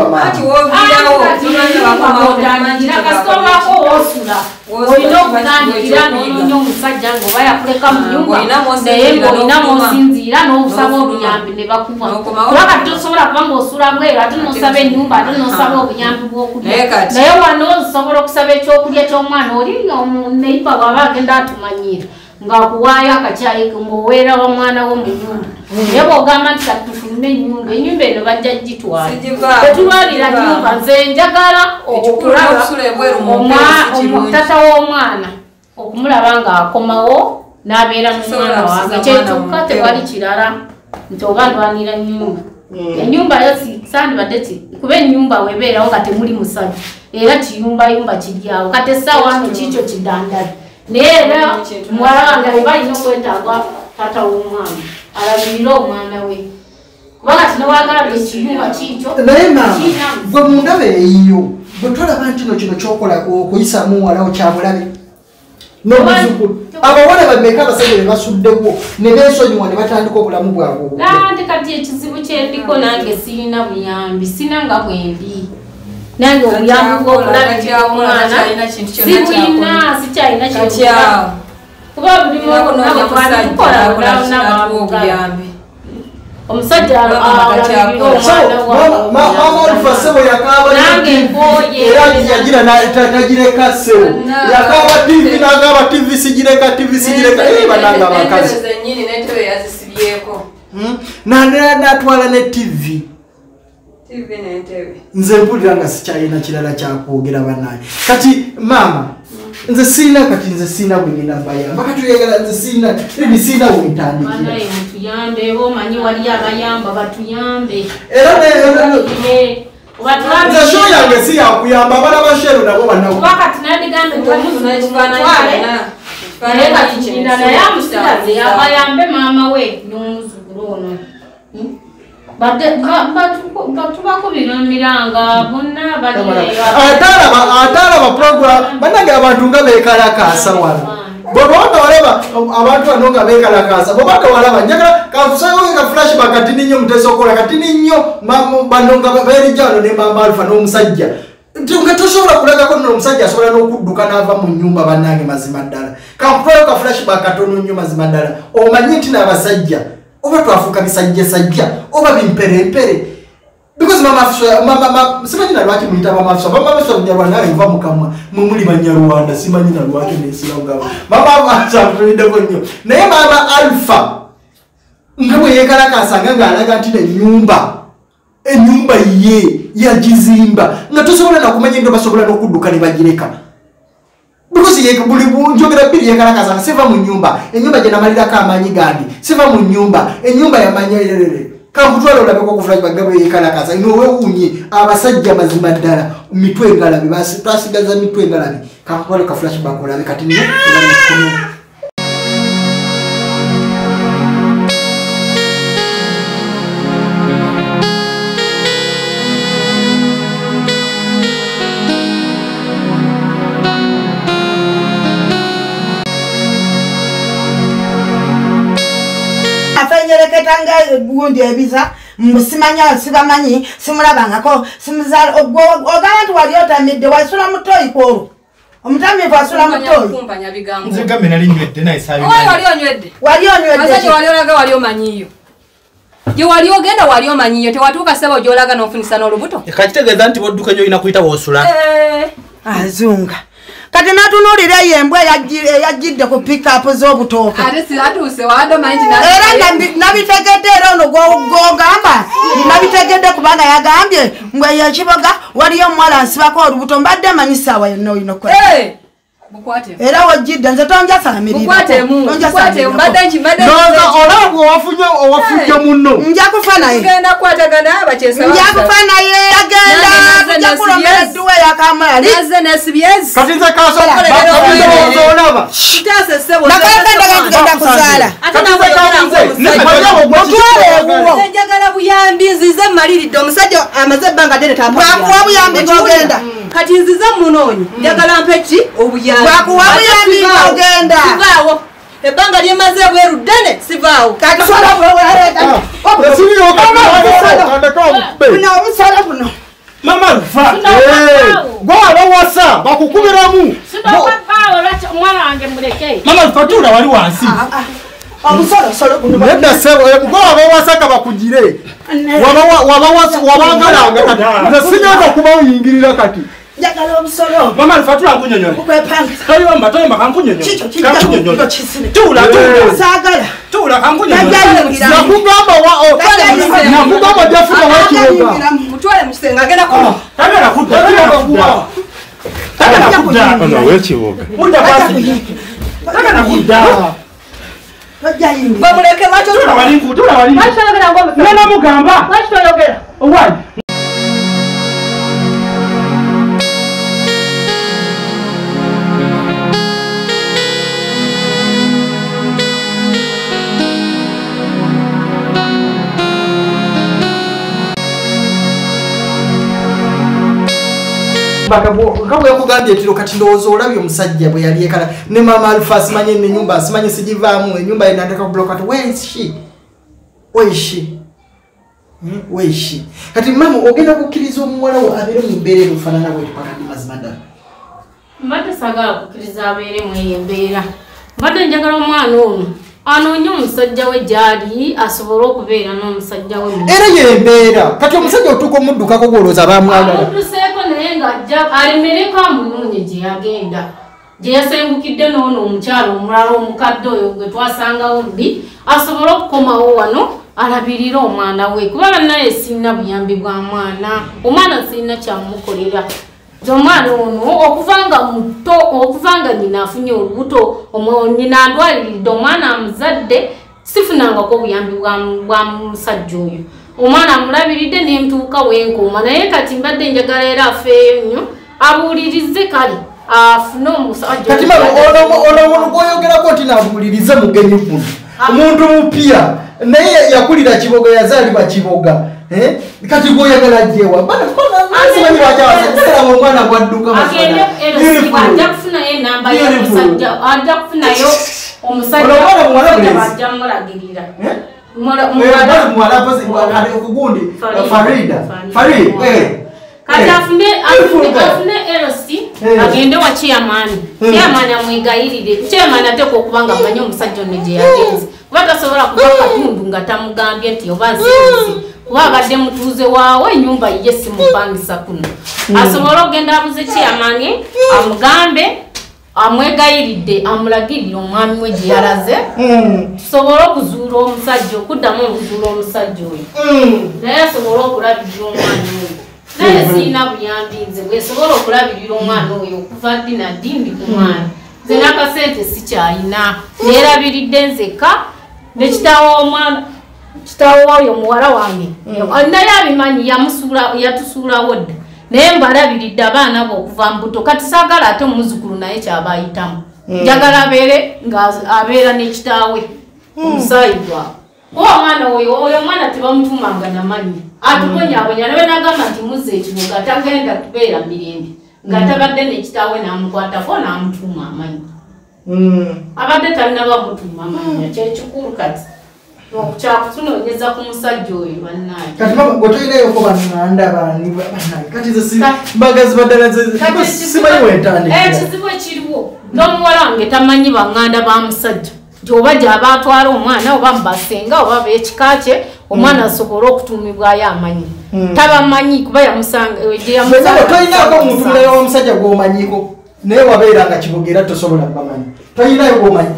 kasitobako wosula olina okutandikira nononya omusajja ngaoba yakuleka mu nyumba naye ngaolinamu osinziira n'obusaba obuyambi ne bakuba kubanga tosobola kuba ngaosula bweru ate nosaba enyumba ate nosaba obuyambi bwokulya naye wano osobola okusaba ekyokulya ky'omwana oli neiba bwaba agenda atumanyira ng'akuwaayo akacyayi ng'oweera wa mwana wo mu nnyumba naye bw'ogamba nti katufunne ennyumba eno bajja gitwala tetulwalira nnyumba nze njagala okulaba tata w'omwana okumulaba ng'akomawo n'abeera n'omwana wange kyetuka tewali kirala nti oba ndwanira nnyumba ennyumba yo sandibadde kuba ennyumba webeerawo nga temuli musajja era kiyumbayumba kiryawo kati essaawa ano kiikyo kidandali naye era muwala wange we balina okwetaaga tata w'omwana alabirire omwana we kubanga tinowagala ekiyumba kiikyo naye maama gwe mundaba eyiyo bwe tolaba nti no kino kyokola okuyisa muwalawo kyabulabe n'omuzukulu abawala bameka abasajja be basuddewo ne beesonyiwa ne batandika obulamu bwabwe nandi kati ekizibu kyendiko nange sirina buyambi sina nga bwendi nange obuyambi bw'okulabirira omwana sibulina sikyalina kyekya kuba buli mwakutwalitukola bulawunabuyambi omusajja nange yagira tagireka sewo yakaba tv nagaba tv sigireka tv sigireka bananga abakazi natwala ne tv nze mpulira nga sikyalina kirala kyakwogera banaye kati maama nze sirina kati nze sirina bwenina bayamba katuyegala nze sirina bwentandikira tuyambe omanyi wali abayamba batuyambe era nze sho yange si yakuyamba abana bashero nabo naye amusigaze yabayambe maama we n'omuzukulu ono batubakubiramiranga bonna atalaba program banange abantu nga bekalakasa wano bwebanga walaba abantu bano nga bekalakasa bwebanga walaba njagala kafusayoga flashback kati ninyo mutesokola kati ninyo bano nga berijano ne mama Alpha n'omusajja nga tosobola kulagako nno omusajja asobola n'okudduka n'ava mu nnyumba bannange mazima ddala kampulayo ka flashback katono nnyo mazima ddala omanyi nti n'abasajja oba twafuuka bisajjasajja oba bimperempere because mama simanyi na lwaki muyita mama munyarwanda nawe nva mukamwa muli banyarwanda simanyi na lwaki nesiragaba mama asafuliddeko nnyo naye mama Alpha nga bwe yeekalakasanga ng'alaga nti ennyumba ye yagizimba nga tosobola nakumanya endo basobola n'okudduka ne bagireka because buli njogera bbiri yeekalakasanga siva mu nnyumba ennyumba gye namalirako amaanyi gandi siva mu nnyumba ennyumba yamanya kankutwala olabeko okufulaki bagabwe yeekalakasa nowewuunye abasajja mazima ddala mitwe engalabi twasigaza mitwe engalabi kankutwala kafulashback olabe kati niyo Tanga gundi ebiza musimanya sibamanyi simulabangako simuzala ogabantu waliota midde wasula mutoyi kwolo omutami wasula mutoyi kumpanya bigambo nze gambe nali nywedde naye sabi wali onywedde azaje wali olaga wali omanyiyo je wali ogenda wali omanyiyo tewatuuka sebo gyolaga n'ofunisa n'olubuto ekakitegeeza nti bodduka nyo olina kuyita woosula azunga kati natunulira yembwe yajjidde ku pickup z'obutooke ate siatuuse wadomanyi era nabitegedde era ono gwogamba nabitegedde kubanga yagambye mbwe yekiboga waliyo omuwala nsibako olubuto mbadde manyi saawa yonna olina okukola era wajjidde nze tonjasamiriraolabwe owafunye munno nja kufa naye agenda tujja kulomera edduwa yakamali kati nze kasolaba tugenda kuzaala njagala buyambi nzize mmaliridde omusajja amaze ebbanga ddene bwakuwa buyambi gogenda kati nzize munonyi njagala mpeki obuyambi bwakuwa buyambi gogenda sivaawo ebbanga lyemaze bweru ddene sivaawo kati obusala buno mama Alpha gwala wasa bakukubiramu mama Alpha tula wali wansi omusolo buno nedda sebo gwala wasaka bakugire wabangalanga kati nze sinyoza kuba oyingirira kati njagala obusolo Mama Alfatula nkunyonyola. okwepanga Toyomba kankunyonyola. Chicho Kankunyonyola. chisine Tula. saagala Tula kankunyonyola. Nakugamba nakugamba jafuta wakiwoga. mutwale mu kisenge agenda kuba Tagala kudda. Tagala kudda. Ono w'ekibuga. Mudda kwasi. Tagala kudda. tojayingira bamuleke lwaki Tula walingu. lwaki oyogera ng'omusajja Nana mugamba. lwaki toyogera Owani. Kabo yakugambye tiro kati ndowooza olabye omusajja bwe yali ekala ne mama Alfa asimanye ne nyumba asimanye sigivaamu enyumba inataka kubloka to where is she kati mama ogenda kukkiriza omuwala wo abeere mu mbeera erufaanana bwe tupaka ndi mazima ddala mbadde sagala kukkiriza abeere mu eyo embeera mbadde njagala omwana ono anoonye omusajja we gy'ali asobole okubeera n'omusajja we era yembeera kati omusajja otuuka omuddukako gwolooza baamwagala amutuseeko naye ng'ajja alemereko amunoonye gye yagenda gye yasengukidde n'ono omukyalo omulala omukadde oyo gwe twasangawo mbi asobole okukomawo wano alabirire omwana we kuba bannaye sirina buyambi bwa omwana sirina kyamukolera omwana ono okuvanga muto okuvanga nyina afunye olubuto nyina andwaliridde omwana amuzadde sifunangako obuyambi bwa musajja oyo omwana amulabiridde nentuuka wenkuuma naye kati mbadde njagala era afeeyo nnyo abuulirize kale afune omusajja kati ono gwoyogerako nti nabuulirize mugenyi guno omuntu mupya naye yakulira kiboga yazaalibwa kiboga kati gwoyagala jewa simanyi lwakyawasaaaa omwana gwadduka ajja kufunayo enamba y'omusajja ajja kufunayo omusajja bajja mumulagirira okugundi kati afune erosi agende wa chairman amwegayirire chairman ateeka okuba nga amanyi omusajja ono gye yagenze kuba tasobola kuba katundu nga tamugambye nti oba nsizi kuba abadde mutuuze waawe enyumba ye simupangisa kuno asobole okugenda abuze chairman amugambe amwegayiridde amulagirire omwami we gye yalaze tusobole okuzuula omusajja okuddamu okuzuula omusajja oyo naye asobole okulabirira omwana oyo naye sirina buyambi nze bwesobola okulabirira omwana oyo okuva ddi na ddi ndi ku mwana nze n'akasente sikyalina neerabiridde nzekka ne kitaawo oyo muwala wange naye abimanyi yatusuulawo dda naye mbalabiridde abaana bo okuva mbuto kati saagala ate omuzukulu naye kyaba ayitamu njagala abeere ng'abeera n'ekitaawe omusaayi gwabwe kuba omwana oyo omwana tebamutumanga namanyi atubonyabonya nawe nagamba nti muzza ekibuga tagenda kubeera mirembe nga tabadde n'ekitaawe n'amukwatako n'amutuuma amanyi abadde talina bamutuuma amanyi kyekikulu kati kyakutunoonyeza ku musajja oyo bannaye kati gwe tolinayoko bananda bani bannaye kati mbagazi baddala simanyi wentandikira ekizibu ekiriwo n'omuwala wange tamanyi baŋŋanda ba musajja nti oba gy'aba atwala omwana oba mubasenga oba beekika kye omwana asobole okutuumibwayo amanyi tabamanyi kuba tolinako omuntu mulala w'omusajja gw'omanyiko naye wabeera nga kibuga era tosobola bamanyi tolinayo gw'omanyi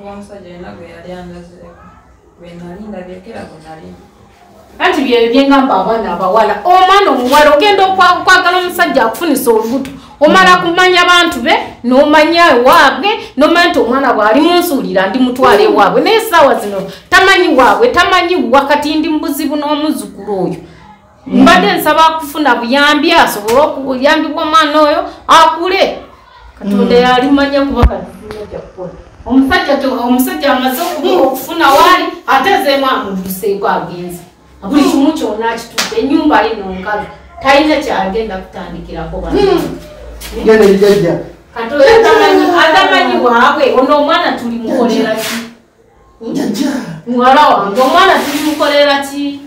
anti byebyo byengamba abaana abawala omwana omuwala ogenda okwagala omusajja akufunisa olubuto omala kumanya bantu be n'omanya ewaabwe n'omanya nti omwana bw'ali munsuulira ndi mutwala ewaabwe naye essaawa zino tamanyi waabwe tamanyi wakati ndi mu buzibu n'omuzukulu oyo mbadde nsaba kufuna buyambi asobole okuyambibwa omwana oyo akule katonda yalimanya kuba katufuna kyakukola omusajja amaze okufuna waali atezeemu amudduseeko agenze buli kimu kyonna akitudde ennyumba ye nonkalu talina kyagenda kutandikirako genda ejjajja atamanyi waabwe ono omwana tulimukolera ki muwala wange omwana tulimukolera ki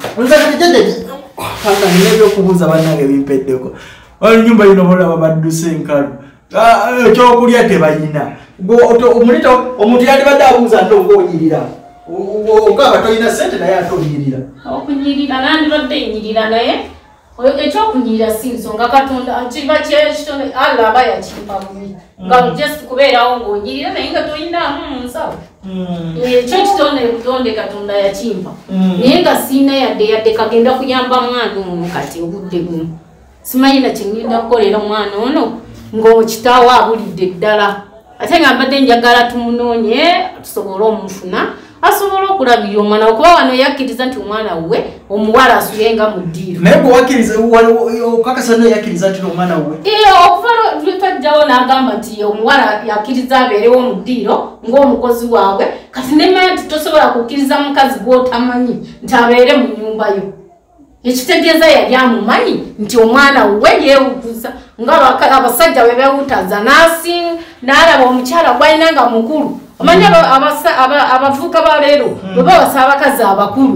nina ebyokubuuza bannange bimpeddeko nyumba yino bolaba badduse enkalu ekyokulya tebayina omuntu yandibadde abuuza nti ngaonyirira ogamba tolina sente naye ate onyirira okunyirira nandibadde enyirira naye ekyokunyira si nsonga Katonda kiba kyekitone Allah aba yakimpa bubi nga just kubeerawo ng'onyirira naye nga toyinaamu mu nsawo ekyo kitone kutonde Katonda yakimpa naye nga siina yadde kagenda kuyamba mwana ono kati obudde buno simanyi na kyengenda kukolera omwana ono ng'okitaawo abulidde ddala ate nga mbadde njagala tumunoonye tusobole omufuna asobola okulabirira omwana okuba wano yakkiriza nti omwana we omuwala asulenga mu ddiiro naye bwe wakkiriza okakasa no yakkiriza nti omwana we okuva lwetajjawo n'agamba nti omuwala yakkiriza abeerewo mu ddiiro ng'omukozi waabwe kati nemanya nti tosobola kukkiriza mukazi gw'otamanyi nti abeere mu nnyumba yo ekitegeeza yali amumanyi nti omwana we yeewuguza ng'abasajja bwe beewutaza n'alaba omukyala gwalina nga mukulu omanyi abavubuka ba leero bwe bawasa abakazi abakulu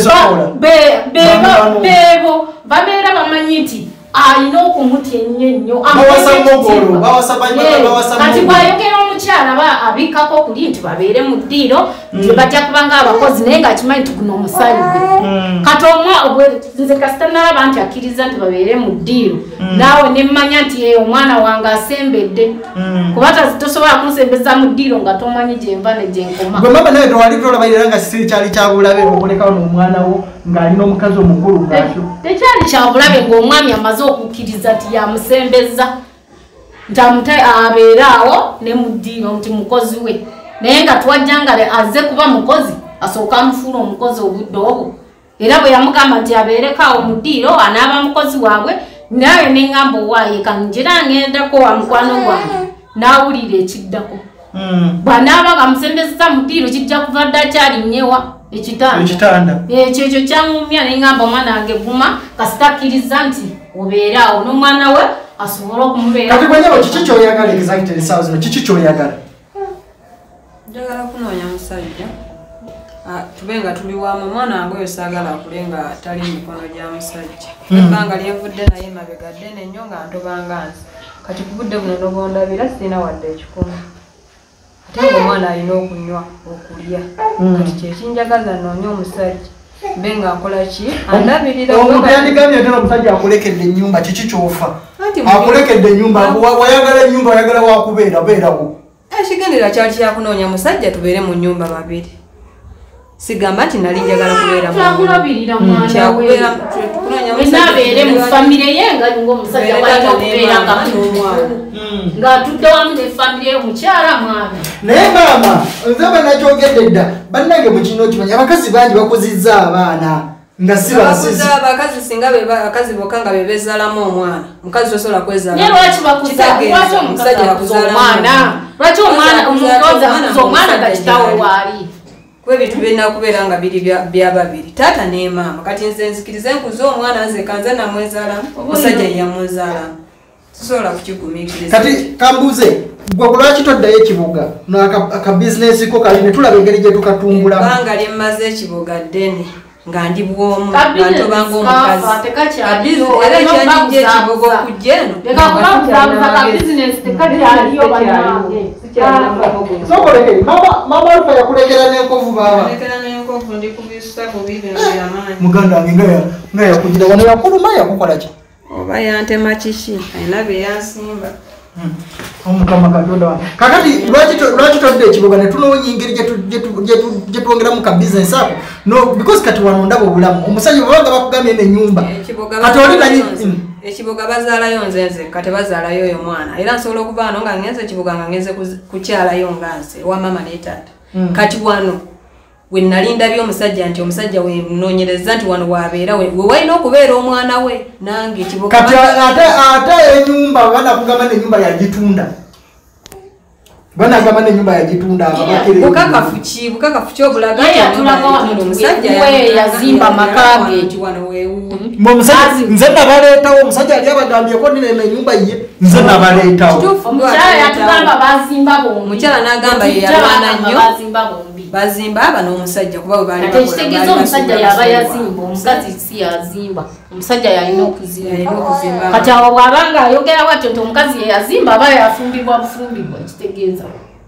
beebo babeera bamanyi nti alina okumutya ennyo kati bwayogera omukyala abikkako kuli nti babeere mu ddiiro nti bajja kubanga abakozi naye ng'akimanyi nti guno omusali gwe kati nze kasita nalaba nti akkiriza nti babeere mu ddiiro naawe nemmanya nti omwana wange asembedde kuba tosobola kunsembeza mu ddiiro nga tomanyi gyenva ne gyenkoma gwe mama nawe tewali tolabayira nga siri kyali kyabulabe obolekawo n'omwana wo ng'alina omukazi omukulu bwatyo tekyali kyabulabe ng'omwami amaze okukkiriza nti yamusembeza nti abeere awo ne mu ddiiro nti mukozi we naye nga twajja nga azze kuba mukozi asooka amufuula omukozi obudde obwo era bwe yamugamba nti abeerekaawo mu ddiiro anaaba mukozi waabwe naye neŋŋamba owaaye kanjira ngendako wa mukwano gwange n'awulira ekiddako bw'anaaba nga musembezeza mu ddiiro kijja kuva dda kyalinyewa ekitanda ekyo kyamumya neŋŋamba omwana wange guma kasita akkiriza nti obeere awo n'omwana we asobole okumubeera kati gwenyabo kiki kyoyagala exactly esawa zino kiki kyoyagala njagala kunoonya musajja tube nga tuli wamu omwana wange oyo saagala akule nga tali mikono gya musajja ebbanga lyevudde naye mabega ddene nnyo nga ntobanga nsi kati ku budde buno nobondabira sirina wadde ekikumi ate ngaomwana alina okunywa okulya kati kyekinjagaza noonye omusajja mbe nga nkola ki andabirira yandigamye ate omusajja akulekedde ennyumba kiki kyofa akulekedde ennyumba wayagala ennyumba wayagala wakubeera beerawo ekigendera kyali kyakunoonya musajja tubeere mu nnyumba babiri sigamba nti nali njagala kubeera kyakulabirira mwanaabeere mu famire ye nga ng'omusajja walina okubeera ng'atudde wamu nefamire omukyala mwami naye maama nze banakyogedde dda bannange mu kino kimanya abakazi bangi bakuzizza abaana nga sibakuza abakazi singa abakazi bokka nga bebezaalamu omwana mukazi tosobola kwezaala lwaki lwaki omusajja yakuza omwana lwaki omwana nga kitawe waali kuba ebintu birina kubeera nga biri bya babiri taata ne maama kati nze nzikirize nkuze omwana nze kanze namwezaalamu musajja yamwezaalamu tusobola kukigumiikiriza kati kambuze gwe lwaki toddayo ekibuga akabizinesi ko kali ne tulaba engeri gye tukatumbulamu ebbanga lyemmaze ekibuga ddene nga ndi bwomu nga ntobanga omukazi era ekyanjijja ekibuga okujja eno sokoleke mama Alfa yakulekera n'enkovu baaba muganda wange nga yakugira wano yakuluma yakukola ki oba yantema kiki alina bye yansimba omukama katonda wange kakati lwaki todde ekibuga ne tunoonya engeri gye twongeramu ka bizinesi ako no because kati wano ndaba obulamu omusajja babaga bakugambye n'ennyumba kati oli nanyi ekibuga bazaalayo nzenze kati bazaalayo oyo mwana era nsobola okuva wano nga ngenze ekibuga nga ngenze kukyalayo nga nze ewa mama ne taata kati wano we nalinda by'omusajja nti omusajja we mnonyereza nti wano wabeera we walina okubeera omwana we nange ekibuga kati ate ennyumba banakugamba n'ennyumba yagitunda banagamba n'ennyumba yagitunda bukakafu ki obulaga omusajja yazimba maka ge nze nabaleetawo omusajja ali abagambyeko nina ennyumba ye nze nabaleetawo omukyala yatugamba bazimba bombi omukyala n'agamba ye yalwana nnyo bazimba aba n'omusajja kuba bwe baali ekitegeeza omusajja yaba yazimba omukazi si yazimba omusajja yalina okuzimba kati awo bw'abanga ayogera watyo nti omukazi ye yazimba aba yafumbibwa bufumbibwa ekitegeeza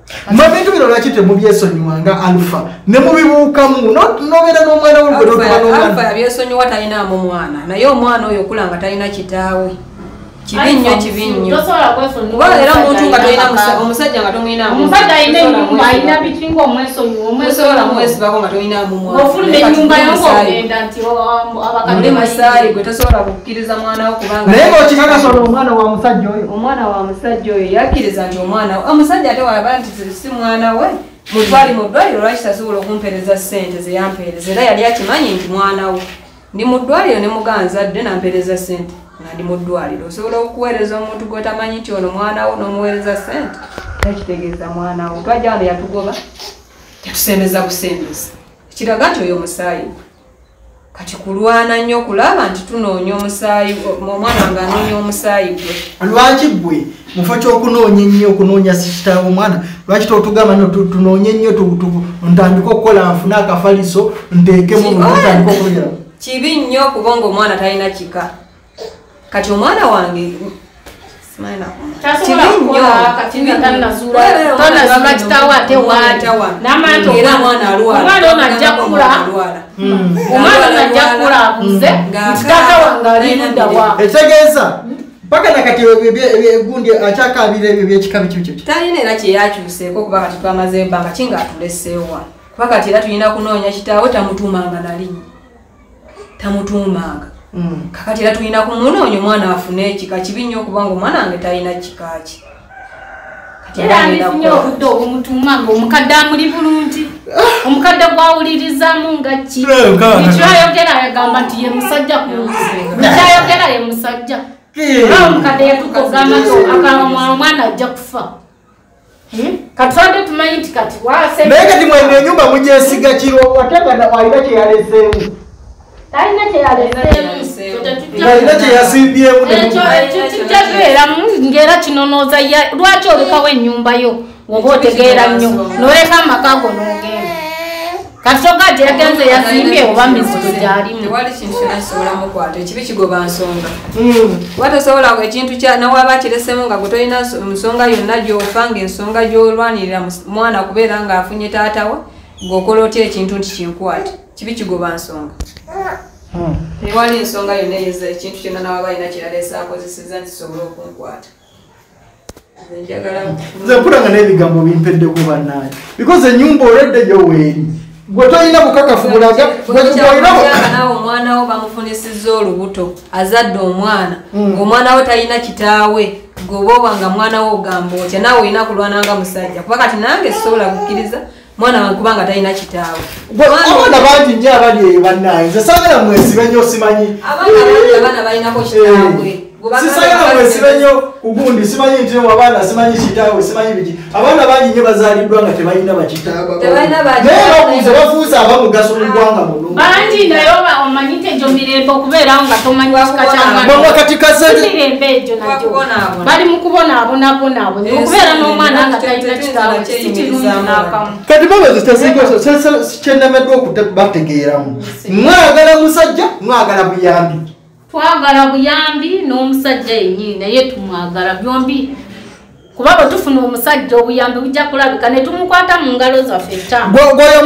mwe bintu bino lwaki temubyesonyiwanga Alpha ne mubibuukamu nobeera n'omwana Alpha yabyesonyiwa talinamu mwana naye omwana oyo okulanga talina kitaawe kibinnyo era omuntu nga tolina omusajja nga tomwinamu omusajja alina ennyumba alina bikinga omwesobola mwesibako nga tolinamu mwanofuluma ennyumba yongogenda nti abakadde musaayi gwe tosobola kukkiriza mwana wo kubanga naye ngaokikakasola omwana wa musajja oyo omwana wa musajja oyo yakkiriza nti omwana omusajja ate walaba nti si mwana we mutwali mu ddwaliro lwaki tasobola okumpeereza ssente zeyampeereza era yali akimanyi nti mwana we ndi mu ddwaliro ne muganzadde nampeereza ssente nga ndi mu ddwaliro osobola okuweereza omuntu gwetamanyi nti ono mwana wo n'omuweereza ssente takitegeeza mwana wo twajja wano yatugoba tetusembeza busembeza ekiraga nti oyo omusaayi kati kulwana nnyo okulaba nti tunoonya omusaayi omwana nga anoonya omusaayi gwe lwaki gwe mufo ky'okunoonya ennyo okunoonya kitaawe omwana lwaki totugamba nno tunoonye nnyo ntandika okukola nfuna akafaliso nteekemu ntandika okukolera kibi nnyo kubanga omwana talina kika kati omwana wange etegeeza mpaka nakati gundi akyakabira ebyo byekikabi kikyo talina era kyeyakyuseeko kuba kati twamaze ebbanga kinga atuleseewa kuba kati era tulina kunoonya kitaawe tamutuumanga nalinnya tamutuumanga kakati era tulina kumunoonya omwana afune ekika kibi nnyo okubanga omwana wange talina kikaki era ndifunye obudde obumutuumanga omukadde amuli bulungi omukadde gwawulirizamu nga ki ekyayogera yagamba nti ye musajja kukyayogera ye musajja omukadde yatukogamba omwana ajja kufa kati twadde tumanyi nti kati naye kati mwene enyumba mugyesiga kiro ategana alina kyeyaleseemu talina alina kyeyasimbyemu ekyotegeeramu ngaera kinonooza lwaki olekawo ennyumba yo woba otegeera nnyo noleka amaka go n'ogenda kati toga ti yagenze yazimbye oba mizito gyalimu tewali kintu kyona kisobola mukwata ekibi kigoba nsonga kuba tosobola ekintu nawaba kiresemu nga gwe tolina nsonga yonna gyofa ngaensonga gyolwanirira mwana kubeera ng'afunye taatawe ng'okola otya ekintu nti kinkwate kibi kigoba nsonga tewali nsonga yonna eyeza ekintu kyonna nawaba alina kiraleesa akozeseza nti kisobola okunkwata nze mpulanga n'ebigambo bimpeddeko bannaye because ennyumba olwedde gyoweeri gwe tolina bukakafu bulaga nawe omwana wo bamufunisizza olubuto azadde omwana ng'omwana we talina kitaawe goba obanga mwana wo ogamba otya naawe olina kulwananga musajja kuba kati nange sisobola kukkiriza mwana wange kubanga talina kitaawe abaana bangi nnyo abali eyo bannaye nze saagala mwesibe nnyo simanyi abaana balinako kitaawe sisagala mwesibe nnyo kugundi simanyi nti abaana simanyi kitaawe simanyi biki abaana bangi nnyo bazaaliddwa nga tebalina bakitaabanaye bakuze bafuusa abamugaso mu ggwanga muno bangi naye omanyite egyo mirembe okubeerawo nga tomanyi kika kyamwana kati mirembe egyo nagyo bali mu kubonaabonaabonaabona okubeera n'omwana nga talina kitaawe si kirungi n'akamu kati babaze kyennemeddwa okubategeeramu mwagala musajja mwagala buyambi twagala buyambi n'omusajja yennyini naye tumwagala byombi kuba bwe tufuna omusajja obuyambi bujja kulabika ne tumukwata mu ngalo zaffe ttamu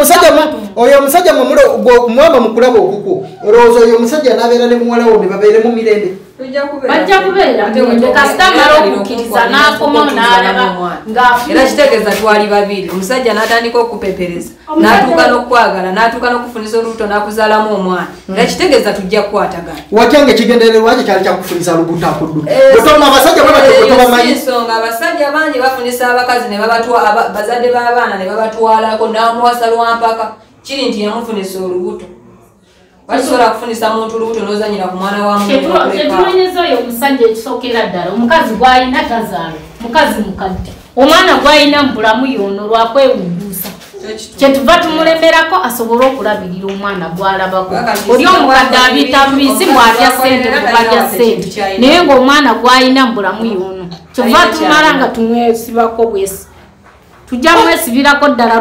oyo omusajja mwama mukulaba okuko olowooza oyo omusajja n'abeera ne muwalawo ne babeeremu mirembe bajja kubeera mirembe kasita amala okukkiriza n'akomawo n'alaba era kitegeeza twali babiri omusajja n'atandika okupepereza n'atuuka n'okwagala n'atuuka n'okufunisa olubuto n'akuzaalamu omwana era kitegeeza tujja kukwatagana watyange ekigendererwa kye kyali kyakufunisa lubuto akuddu otona abasajja babamanyi ensonga abasajja bangi bafunisa abakazi ne bazadde b'abaana ne babatwalako n'amuwasa lwampaka kiri nti yamufunisa olubuto basobola kufunisa muntu olubuto n'ozanyira ku mwana wa mutetuwenyeza oyo omusajja ekisookera ddala omukazi gw'alina tazaala mukazi mukadde omwana gw'alina mu bulamu yono lwakwewuguusa kyetuva tumulemerako asobole okulabirira omwana gw'alabako oli omukadde abiyita bubisi bw'alya ssente kubalya ssente naye ng'omwana gw'alina mu bulamu yono kyova tumala nga tumwesibako bwesi tujja mwesibirako ddala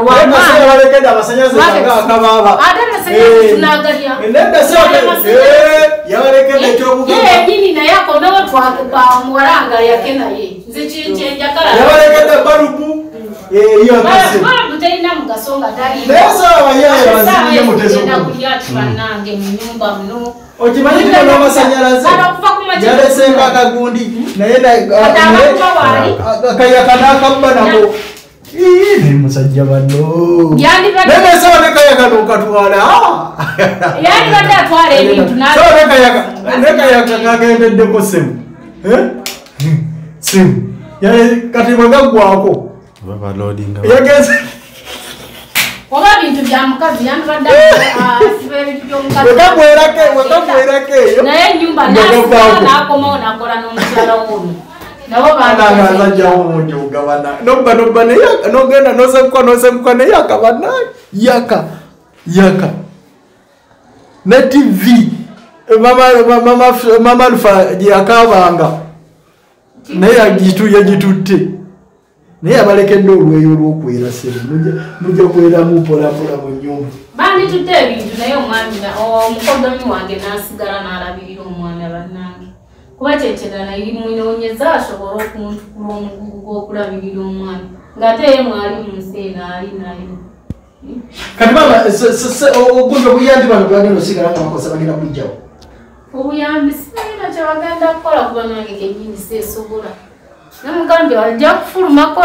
lwamwayenyini naye akomewo twamuwalanga yake naye nze kyenkyenjagala yabalekede balubu yakase tutalina mugaso nga tali nesa wayaye bazimye mutezo banange mu nyumba muno okimanyi kino n'amasanyalaze yalesenga akagundi naye akayaka n'akabba nako ni musajja banno nemesaba nekayaka n'okatwala yandibadde atwala ebintu nekayaka kagendeddeko simu kati bwegaggwako yagenze oba bintu bya mukazi yandibadde asiba ebintu by'omukazi wekagwerako eyo naye ennyumba n'akomawo n'akola n'omukyala wono nabo banazajjawo omundi ogabana nobba nogenda nosemuka naye akabana yaka ne tv mama Alpha gyeyakabanga naye yagitutte naye abalekedde olweyo olwokwera seri mujja kweramu polapola mu nyumba banditutte ebintu naye omwami omukodomi wange n'asigala n'alabirira omwana bannange kuba kyekyerana irimunonyeza asobola okuntukula omugugu gw'okulabirira omwana ng'ate ye mwali mu nsi eno ali nayo kati mama ogunja obuyambi bano bwagenda osigala nga bakosa bagenda kujjawo obuyambi sirina kyebagenda kukola kuba nange kenyini seesobola namugambye ajja kufulumako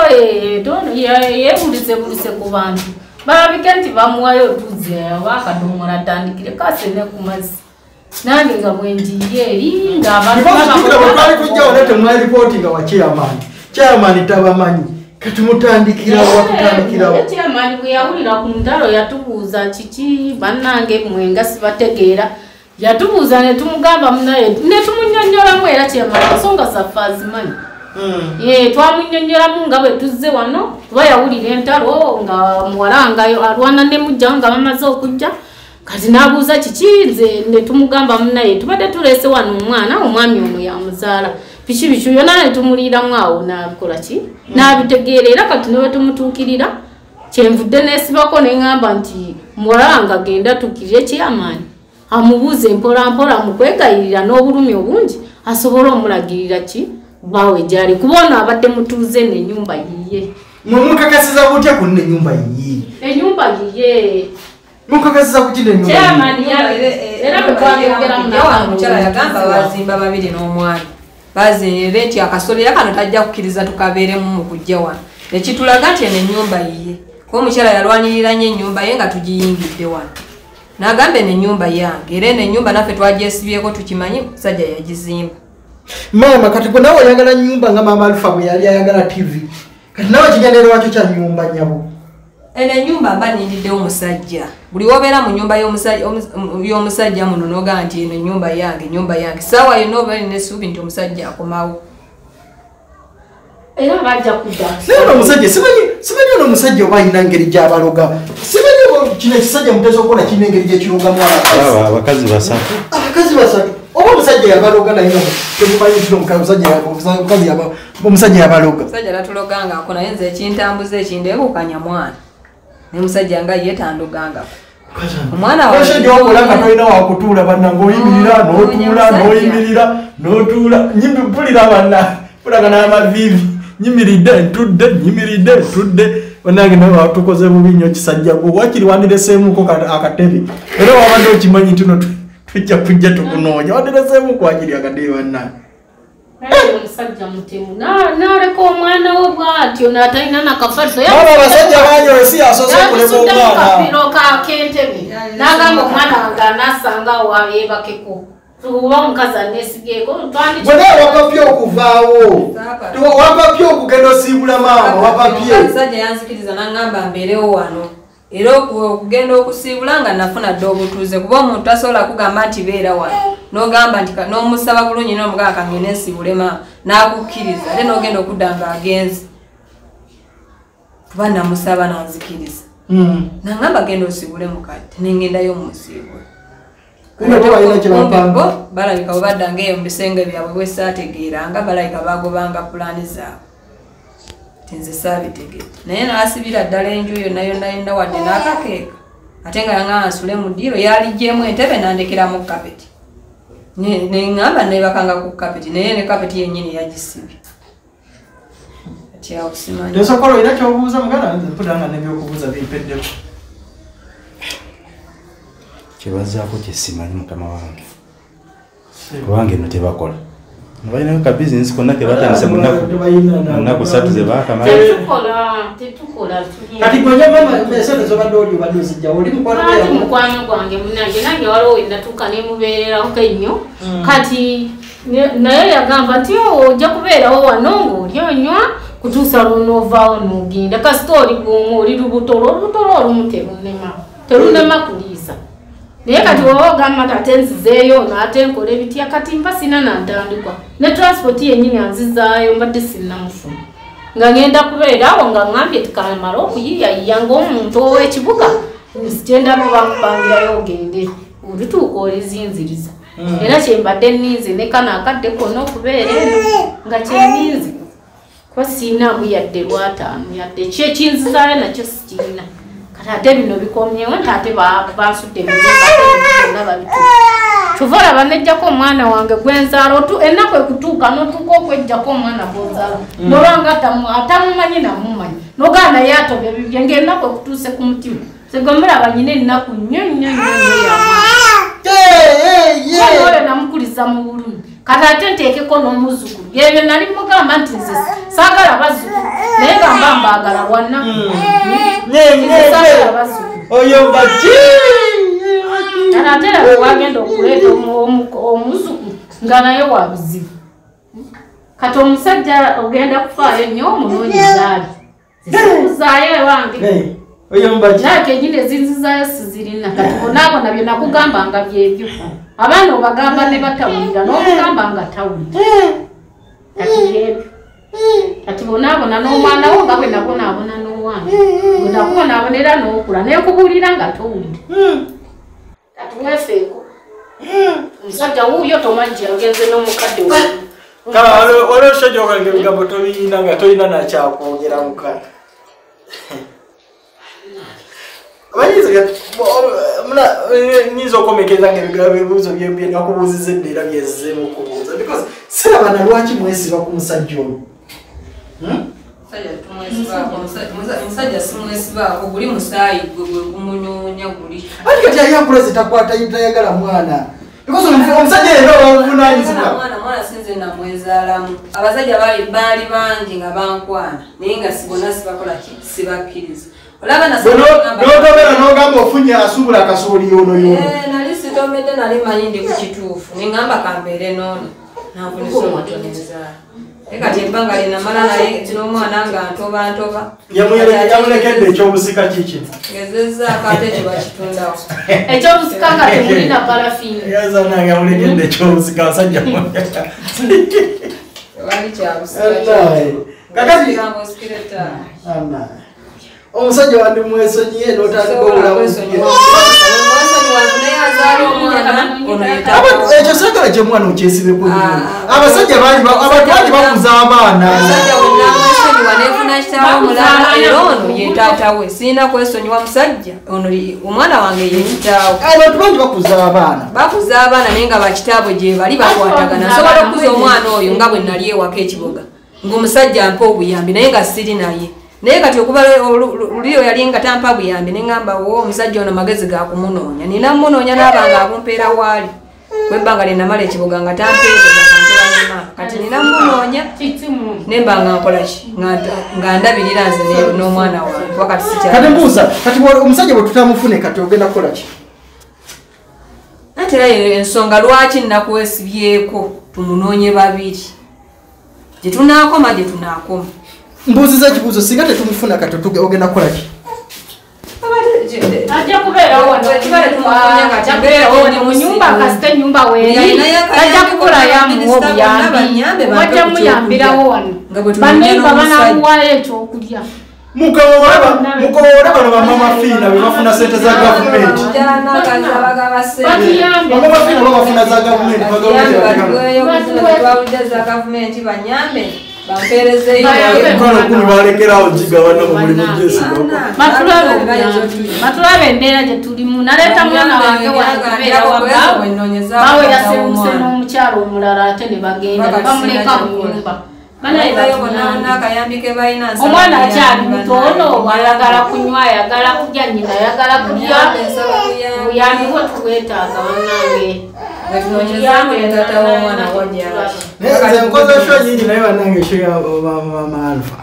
yebulise ku bantu balabike nti bamuwayo otuze abakadomola atandikire kasene ku mazzi nange nga bwenjiye eri ngaabali tujjawo ne temwali ripooti nga wa chairman tabamanyi kati mutandikirawo chairman bwe yawulira ku ntalo yatubuuza kiki bannange mwenga sibategeera yatubuuza ne tumugamba munaye ne tumunyonnyolamu era chairman ensonga zaffe azimanyi twamunyonnyolamu nga bwe tuzze wano kuba yawulira entalo nga muwalangayo alwana ne mujja nga bamaze okujja kati n'abuuza kikinze ne tumugamba munaye tubadde tuleese wano omwana omwami ono yamuzaala biki biki yonna ne tumuliiramu awo n'abikola ki n'abitegeera era kati ne bwe tumutuukirira kyenvudde neesibako ne ŋŋamba nti muwalanga genda tuukirire kyamaanyi amubuuze mpolampola mu kwegayirira n'obulumi obungi asobole omulagirira ki bawe gyali kuba ono abadde mutuuze n'ennyumba yiye mumukakasiza butya ku n'ennyumba yiye ennyumba yiye mukakasiza ku kino ennyumba era omukyala yagamba bazimba babiri n'omwana bazimbe nti akasolera kano tajja kukkiriza tukabeeremu mu kujja wano nekitulaga nti eno ennyumba yiye kuba omukyala yalwanirira nnyo ennyumba ye nga tugiyingidde wano n'agamba eno ennyumba yange era eno ennyumba naffe twagyesibyeko tukimanyi musajja yagizimba mama kati gwe nawe oyagala nyumba nga mama Alpha bwe yali ayagala tv kati nawe kigendero wakyo kya nyumba nyabo eno ennyumba mba nindiddewo musajja buli wobeera mu nyumba y'omusajja muno nogaa nti eno ennyumba yange saawa yonna oba nesuubi nti omusajja akomawo era bajja kudda naye omusajja simanyi ono omusajja oba alina engeri gy'abaloga simanyi kino ekisajja muteesa okukola kirina engeri gyekirogamu abakazi basatu oba omusajja yabaloga naye temumanyi kino omusajja yabaloga omusajja latulogangako naye nze ekintambuza ekindeebukanya mwana naye musajja nga ye tandogangako omwana wakolanga tolina wakutuula banna ng'oyimirira n'otuula n'otuula mpulira banna pulaga n'amaviivi nyimiridde ntudde banange nawe watukoze bubi nnyo kisajja gwe wakiri wandireseemuko akatebe era wabadde okimanyi nti no tujja kujja tukunoonya wandireseemuko wakiri akatebe bannange omusajja mutemu n'aleka omwana we bw'atyo n'atalina nakafaliso abasajja banyosi asoose okulema omwana kakentebe n'agamba omwana wange anasangawo yeebakeko tuba omukazi anesibyeko bwena wapapye okuvaawo wapapye okugenda osiibula maama wapapye omusajja yanzikiriza n'aŋŋamba mbeerewo wano era okugenda okusiibula nga nafuna dde obutuuze kuba omuntu tasobola kugamba nti beera wano n'ogamba nti n'omusaba bulungi n'omugaa kangene nsiibule maama n'akukkiriza ate n'ogenda okudda ng'agenze kuba namusaba nanzikiriza n'aŋŋamba genda osiibule mukadde nengendayo omusiibule balabika bwe baddanga eyo mu bisenge byabwe bwesaategeeranga balabika bagobanga pulaani zaabwe tinze saabitegeera naye n'asibira ddala enju yonna wadde n'akakeeka ate nga yaŋŋamba nsule mu ddiiro yalijjeemu entebe nandekeramu kapeti neŋŋamba nebakanga ku kapeti naye ne kapeti yennyini yagisibye kyawo simanyi Tosokolo ina kyobuuza muganda mpudanga nebyokubuuza bimpeddeku. Kyebazaako kyesimanyi mukama wange. Kubange eno tebakola. Balinayo ka bizinesi konna kebatandise mu nnaku 3 ze baakamala. Tetukola. Kati gwe mama mesene zobadde oli obadde ozijja oli mukwano gwange munange nange waliwo wenatuuka nemubeereraho ennyo kati naye yagamba nti ojja kubeerawo wano ng'olyonywa kutuusa lwonoovaawo n'ogenda kasita oli bw'omu oli lubutolo olumu terunema kuliisa naye kati woba ogamba tate nzizeeyo naate nkola ebitya kati mba sina nantandikwa ne transport yennyini anzizaayo mbadde sinnamufuna nga ngenda kubeeraawo nga ngambye tikamala okuyiyayiya ng'omuntu ow'ekibuga nsikyenda bakupangirayo ogende olituuka olizinziriza era kyembadde nninze ne kano akadde konna okubeera eno nga kyenninze kuba siinaamu yadde lwataano yadde kyekinzizaayo nakyo sikirina kati ate bino bikomyewo nti ate bansudde muyembaonna babitu kyova olaba nejjako omwana wange gwenzaala ennaku ekutuuka n'otuuka okwejjako omwana gwonzaala nolwanga atamumanyi namumanyi nogaana ye atobya bibye ng'ennaku ekutuuse ku mutima segomulaba nyina ennaku nnyo oyo namukuliza mu bulumi kati ate nteekeko n'omuzukulu ebyo nali mugamba nti nze saagala bazzukulu naye gamba mbaagala lwannaku saagala bazzukulu oyo mbaki ate era wagenda okuleeta omuzukulu nga naye wa buzibu kati omusajja ogenda kufaayo nnyo omunoonyezaali zizikuzaayo ewange naye kenyini ezinzizaayo sizirina kati bonaabona bye nakugambanga byebyo abaana obagamba ne batawulira n'okugamba nga tawulira kati byebyo kati bonaabona n'omwana wo nga bwe nabonaabona n'owange bwe nakubonaabonera n'okula neekubuulira nga towulira kati weefeeko omusajja wuuyo tomanyi agenze n'omukadde olwosajja ogange ebigambo tobiyina nga tolina nakyakwogera mukala nyinza okomekeza ngaebibuuzo byenakubuuziza eddeera byezzeemu okubuuza because siraba na lwaki mwesiba ku musajja oyo omusajja simwesibaako guli musaayi gwe gumunoonya guli ati kati ayakula zitakwata tayagala mwana because omusajja era wavunanyizibwa mwana sinze namwezaalamu abasajja baali bangi nga bankwana naye nga sibona sibakolaki sibakkiriza notobera nogamba ofunye asubula akasooli yono nali sitomedde nali manyi ndi ku kituufu neŋŋamba kambeere noono nanfunisa omutoneza kati ebbanga linamala naye n'omwana nga ntoba yamulekedde ekyobusika kiki ngezezaako ate kyebakitundawo ekyobusika nga temulina parafini yamulekedde ekyobusika basajja wali kyabusika omusajja wandi mwesonyiye notandika obulamu ekyo sagala kyemwana okyesibeku abasajja abantu bangi bakuza abaana era ono yetaatawe sirina kwesonyiwa musajja ono omwana wange yekitaawo abantu bangi bakuza abaana naye nga bakitaabwe gye bali bakwatagana nsobola okukuza omwana oyo nga bwe nali ewaka ekibuga ng'omusajja mpa obuyambi naye nga siri naye naye kati okuba lulio yali nga tampa buyambi neŋŋamba wo omusajja ono magezi gakumunoonya nina munoonya n'abanga abumpeera waali webbanga linamala ekibuga nga tampeerezantolanima kati nina munoonya nembanga nkolaki nga ndabirira nze n'omwana wange wakati kati mbuuza kati omusajja bwe tutamufune kati ogenda kukolaki ate era ensonga lwaki nnakwesibyeko tumunoonye babiri gye tunaakoma gye tunaakoma mbuuziza ekibuuzo singa tetumufuna kati ogenda kukolaki ajja kubeerawo mu nyumba kasita ennyumba weeri ajja kukolayamuwa obuyambi bajja muyambirawo wano banimba banamuwaayo ekyokulya mukowole bano bamamafiina bebafuna sente za gavumenti bamamafiina babafuna za gavumenti banyambe bampeerezeyo balekerawo gigabana mu mulimu batulabe embeera gye tulimu naleeta mwana wange wabawe yasemuse n'omukyalo omulala ate ne bagenda bamuleka mu nyumba omwana akyali mutono ayagala kunywa ayagala kulya nyina ayagala kulya buyambi bwe tubwetaaga bannange nze nkoze sho nyingi naye bannange sho ya mama Alpha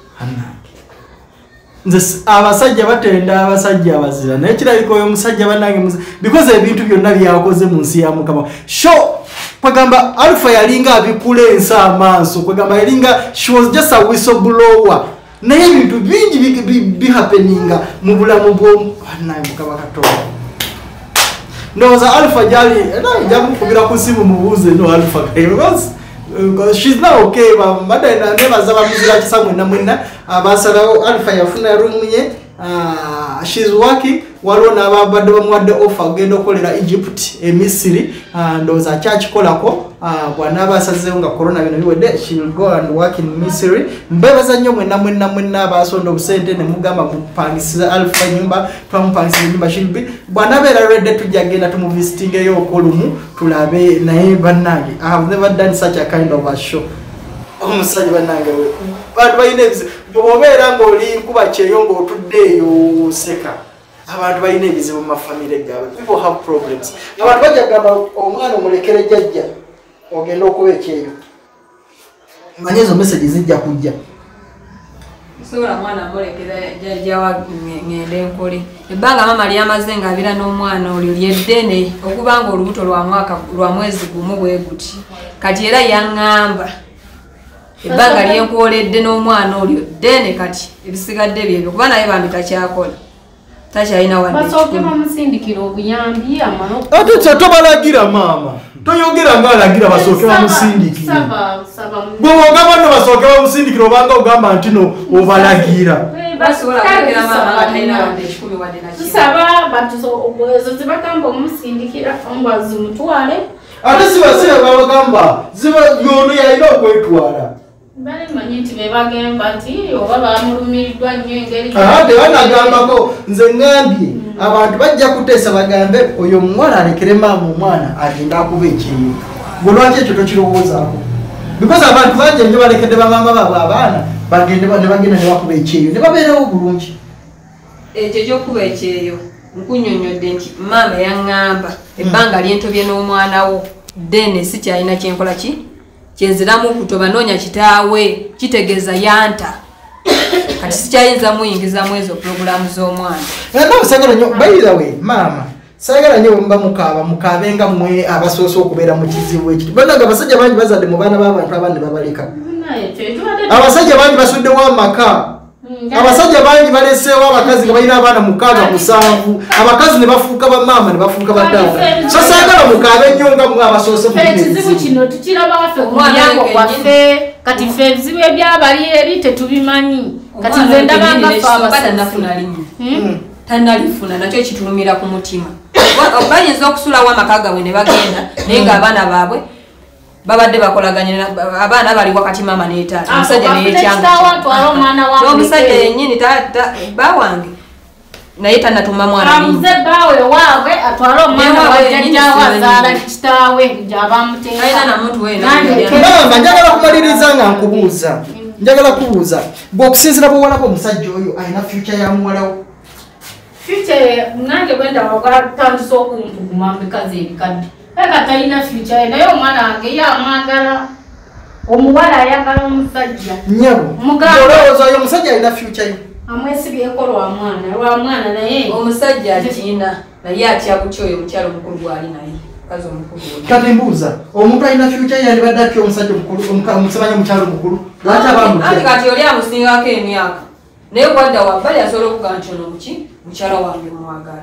nze abasajja batenda abasajja abazira naye kirabika oyo musajja bannange because ebintu byonna byakoze mu nsi ya Mukama sho kwagamba Alpha yalinga abikula ensa amaaso kwagamba yalinga she was just a whistleblower naye ebintu bingi bihappeninga mu bulamu bw'omwana Mukama Katonda ndowooza Alpha jali jamukubira ku simu mubuuze no Alpha she's now okay madda nebaza bamuzira kisamwe na mwenna abasalawo Alpha yafuna room ye she's working waliwo n'ababadde bamuwadde offer ogenda okolera Egypt Misiri ndowooza akyakikolako bw'anaaba asazeewo nga corona bino biwedde she will go and work in Misiri mbebaza nnyo mwenna abasonda obusente ne mugamba mupangisiza Alpha ennyumba twamupangisiza ennyumba shilbi bw'anabeera ready tujja genda tumuvisitingeyo okolumu tulabe naye bannange I have never done such a kind of a show omusajja bannange we bantu balina ebizibu bw'obeera ng'oli nkuba kyeyo ng'otuddeeyo oseka abantu balina ebizibu mu mafamire gaabwe people have problems abantu bajja kugamba omwana omulekere jjajja ogenda okuba ekyeyo manye ezo message zijja kujja sobola mwana mulekera jjajjawa ngende nkole ebbanga mama lyamaze ng'abira n'omwana olyo lyeddene okuba nga olubuto lwa mwezi gumu bwe guti kati era yaŋŋamba ebbanga lyenkoledde n'omwana olyo ddene kati ebisigadde byebyo kuba naye bambi takyakola takyalina basooke bamusindikira obuyambi ate tobalagira maama toyogera ng'alagira basooke bamusindikire bw'ogamba nno basooke bamusindikire obanga ogamba nti no obalagira tusaba ezo zibagamba omusindikira ombwa zimutwale ate sibasibe babagamba ziba yono yalina okwetwala balimanyi nti bebagamba nti oba bamulumiriddwa nnyo engeri tebanagambako nze ŋŋambye abantu bajja kuteesa bagambe oyo omuwala alekere maama omwana agenda akuba ekyeyo gwe lwaki ekyo tokirowoozaako because abantu bangi ennyo balekedde bamaama baabwe abaana bagende ne bagenda ne bakuba ekyeyo ne babeerawo bulungi ekyo ekyokuba ekyeyo nkunyonyodde nti maama yaŋŋamba ebbanga lyentobye n'omwana wo dene si kyalina kyenkola ki kyenziramu kutoba noonya kitaawe kitegeeza yanta kati sikyayinza muyingizamu ezo puroguramu z'omwana nawe sagala nnyo by the way maama sagala nnyo bwe muba mukaabenga mmwe abasoose okubeera mu kizibu ekiti banaga abasajja bangi bazadde mu baana b'abantu abandi babaleka abasajja bangi basuddewo amaka abasajja bangi baleseewo abakazi nga balina abaana 6-7 abakazi ne bafuuka bamaama ne bafuuka badaala so saagala mukaabe nnyo nga mmwe abasoose ekizibu kino tukiraba waffe ku mulyango gwaffe kati ffe ebizibu ebyabali eri tetubimanyi kati nze ndabanga tanalifuna nakyo kitulumira ku mutima bayinza okusulawo amaka gaabwe ne bagenda naye ng'abaana baabwe babadde bakolaganye abaana bali wakati mama n'etaata omusajja n'omusajja yennyini bawange naye tanatuma mwana njagala kumaliriza nga nkubuuza njagala kubuuza bw'okusinzira bw'owalako omusajja oyo alina future ya muwalawo future nange bwenda wakatandisa okumpuguma mbikazi ebikadde eka talina future naye omwana wange yamwagala omuwala ayagala omusajja nyabo olowooza oyo omusajja alina future amwesibyeko lwa mwana naye omusajja atiina naye atya butya oyo omukyalo omukulu gwali naye kazi omukulu kati mbuuza omuntu alina future yandibadde atya omusajja omusamanya omukyalo omukulu lwaki abamutya kati oli amusingako emyaka naye kwadda wabbali asobola okugaa nti ono mukyala wange mwagala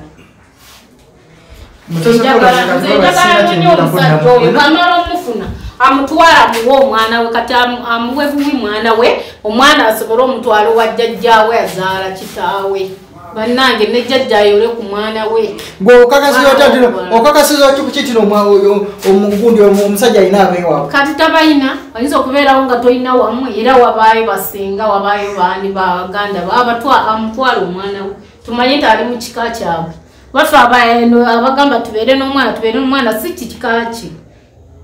omusajja oyo bamala omufuna amutwala muwe omwana we kati amuwe buwi mwana we omwana asobole omutwala wa jjajjaawe azaala kitaawe bannange ne jjajja ayole ku mwana we okakasiza kikitino omugundi omusajja alina abeewaabwe kati tabayina oyinza okubeerawo nga tolina wamu era wabaayo basenga wabaayo baani baganda amutwala omwana we tumanye nti ali mu kika kyabwe baffe abagamba tubeere n'omwana si kikika ki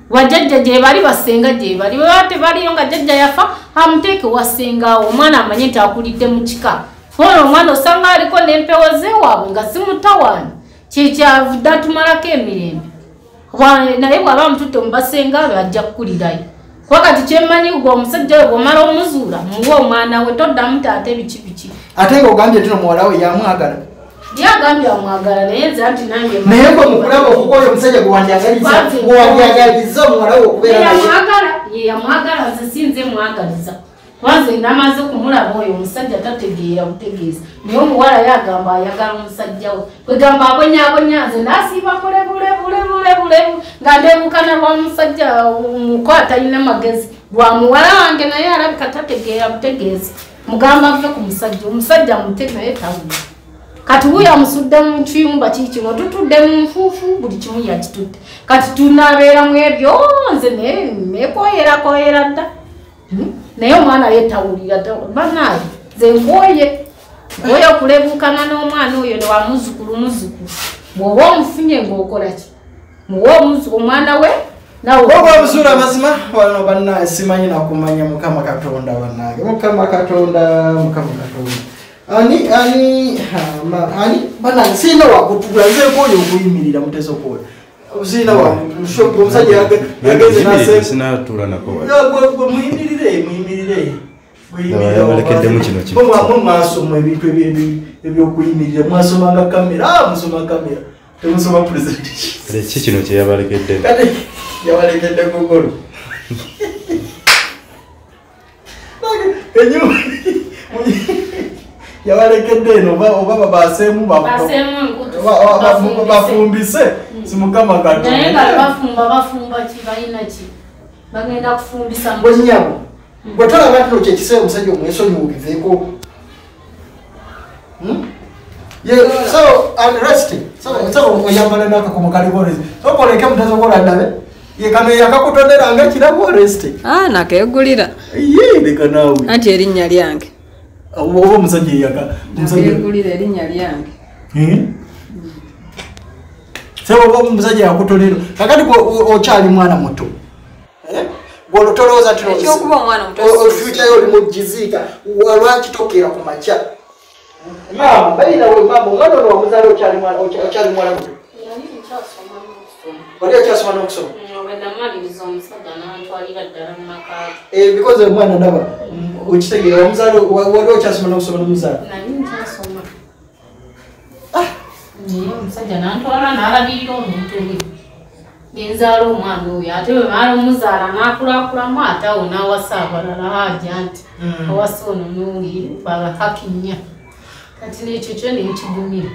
wajjajja gye bali basenga gye bali baba tebaliyo nga jjajja yafa amuteeke wasengawo omwana amanye nti akulidde mu kika ono omwana osanga aliko n'empewo zeewaabwe nga si mutawaani kyekyavudde atumalako emirembe naye bw'aba amututte mu basenga be ajja kukulirayo kuba kati kyemmanyi gwe omusajja we bw'omala omuzuula muwe omwana we toddamu taate biki biki ate ng'ogambye tino muwala we yamwagala yagambye amwagala naye nze anti nange naye gwe mukulaba okukola omusajja gwewandyagaliza omuwala we okubeera yeyamwagala nze sinze mwagaliza kwanze namaze okumulaba oyo omusajja tategeera butegeeza naye omuwala yagamba ayagala omusajja we kwegamba abonyabonya nze nasiiba bulebulebulebule nga ndebukana lwa musajja muko atalina magezi lwa muwala wange naye alabika tategeera butegeeza mugamba ave ku musajja omusajja mutege naye tawulira kati wuyo amusudde mu kiyumba kikino tutudde mu nfuufu buli kimu yakitudde kati tunabeera mu ebyo nze nekoyera dda naye omwana yetawulira banaye nze nkoye okulebukana n'omwana oyo newa muzukulu bw'oba omufunye ng'okolaki muwe omwana we oba obuzuula amazima wano bannaye simanyi nakumanya mukama katonda bannange mukama katonda ani bannange siina wakutugula nzeeko oyo okuyimirira muteesa okuwola siina omusajja yageze muyimirire mumaaso mu ebintu ebyokuyimirira mwasomanga kamera musoma kamera temusoma pulezidenti kino kyeyabalekedde yabalekedde gogolo yabalekedde eno oba baseemu bafumbise simukama katonabwenyabo bwe tolaba tino kyekiseera omusajja omwesonyiwuliveeko so unresting oyambala n'akakomo kaliborezi sokoleke mutasokola ddabe yekano yakakutonderanga kirabu oresti nakegulira leka naawe anti erinnya lyange oba omusajja nakegulira erinnya lyange oba omusajja yakutonera kakati okyali mwana muto gwolotolooza ekyokuba omwana future oli mujiziika lwaki tokeera ku makya maama balinawe maama omwana ono wamuzaala okyali mwana muto wali okyasoma n'okusoma because omwana ndaba okitegeera omuzaala wali okyasoma n'okusoma n'omuzaala omusajja nantwala n'alabirira omuntu we genzaala omwana oyo ate bwe maala omuzaala n'akulakulamu ate awo n'awasa abalala hajja nti awasa ono nongere bagahakinya kati n'ekyo kyo nenkigumira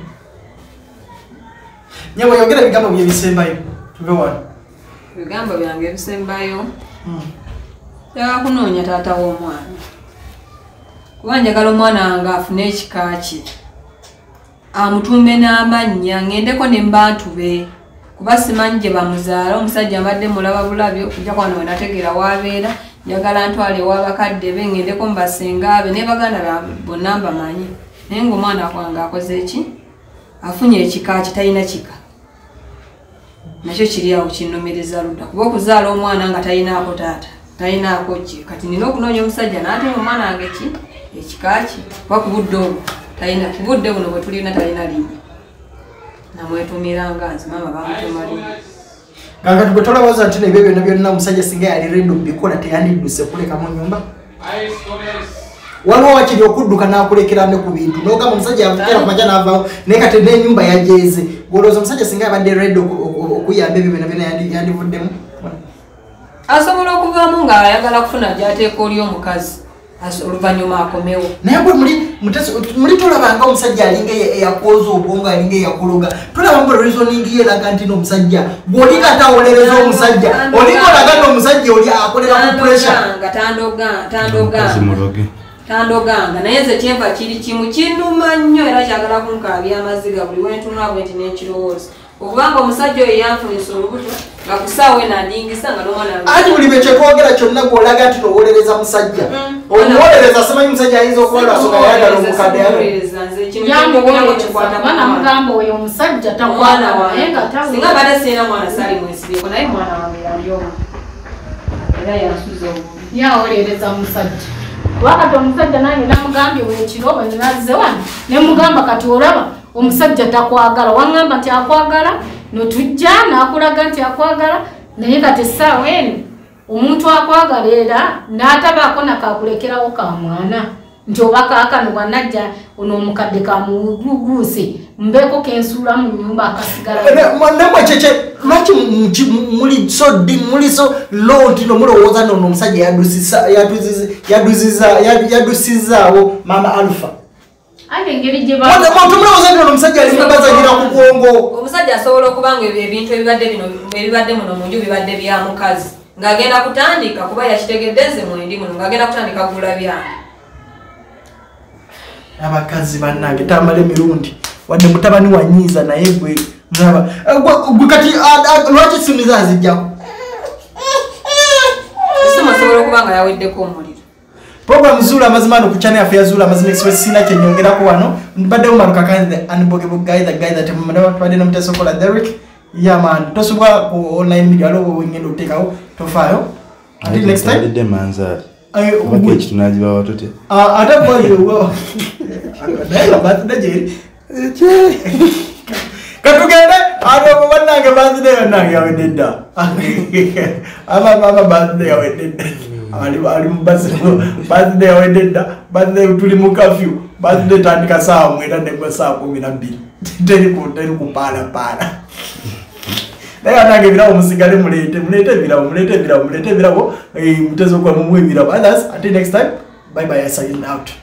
nyewe yogera ebigambo bye bisembayo tuve wano ebigambo byange ebisembayo njagala kunoonya taata w'omwana kuba njagala omwana wange afune ekika kye amutumbe n'amannya ngendeko ne mubantu be kuba simanyi gye bamuzaala omusajja mbadde mulaba bulabi okujja kwano we nategeera waabeera njagala ntwale ew'abakadde be ngendeko mu basenga be ne baganda bonna mbamanyi naye ng'omwana wange akoze eki afunye ekika kye talina kika nakyo kiri awo kinnomereza ludda kuba okuzaala omwana nga talinaako taata talinaako ki kati nina okunoonya omusajja n'atema omwana wange ki ekika kye kuba ku budde obwo talina ku budde buno bwe tulina talina linnya namwetumiranga nze maama bamutuma linnya kakati bwe tolabaza nti nebyo byonna byonna omusajja singa yali redo bikola teyandidduse kuleka mu nyumba waliwo wakiri okudduka n'akulekera ne ku bintu n'ogamba omusajja yavukera ku makya n'avaawo naye kati n'ennyumba yajeeze gwolowooza omusajja singa yabadde redo okuyamba ebyo byonna byonna yandivuddemu asobola okuvaamu ng'ayagala kufuna gy'ateeka oli omukazi oluvannyuma akomewo naye gwe muli tolabanga omusajja alinga eyakwoza obwongo alinga eyakuloga tolaba mbu reasoning ye eraga nti n'omusajja bw'olinga tawolereza omusajja olinga olaga n'omusajja oli akolera mu pressure tandoganga naye nze kyenva kiri kimu kinuma nnyo era kyagala kunkaabya amaziga buli wentunula bwe nti n'ekirowooza Okubanga omusajja oyo yanfunisa olubuto nga kusaawe nandingisa nga n'omwana ati buli bwe kyekwogera kyonna gw'olaga nti nowolereza musajja omuwolereza simanyi musajja ayinza okuba asoka yagala omukadde namugamba oyo omusajja tamwana wange singa bade sirina mwana sali mwesiriko naye mwana wange yalyomu era yansuza obubi yawolereza musajja wakati omusajja nange namugambye wekiro bwenazze wano nemugamba kati olaba omusajja takwagala waŋŋamba nti akwagala notujja nakulaga nti akwagala naye kati essaawa eno omuntu akwagala era n'atabaako nakakulekerawo ka mwana nti oba kaakano bwanajja ono omukadde kamuguguuse mbeeko kensuula mu nnyumba akasigala namwe kyekye lwaki muli so low nti nomulowooza nono omusajja yadusizaawo mama Alpha omusajja asobola okuba nga ebintu ebibadde muno munju bibadde bya mukazi ng'agenda kutandika kuba yakitegeddeze mwendi muno ng'agenda kutandika gula byange abakazi bannange tambala emirundi wadde mutabani wanyiiza naye gwe kati lwaki simiza azijjako simusobola okuba nga yaweddeko omuliro program Zula Amazima no kuchane afya Zula Amazima Express sina kyenyongerako wano mbadde umaruka kandi unbogable guy that mumadawa twade na mteso kola Derek yeah man tosubwa ku online media alo wengendo utekawo tofayo until next time de manza wakati tunajiba watote ata kwa hiyo dela birthday jeri katugende ado bannange birthday nange yawedda ama birthday yawedda ali birthday yawedda birthday tuli mu curfew birthday tandika saa mwenda ne saa 12 teri kupala naye nange birawo musigale mulete birawo mutezo kwa mumwe birawo others until next time bye bye, I sign out.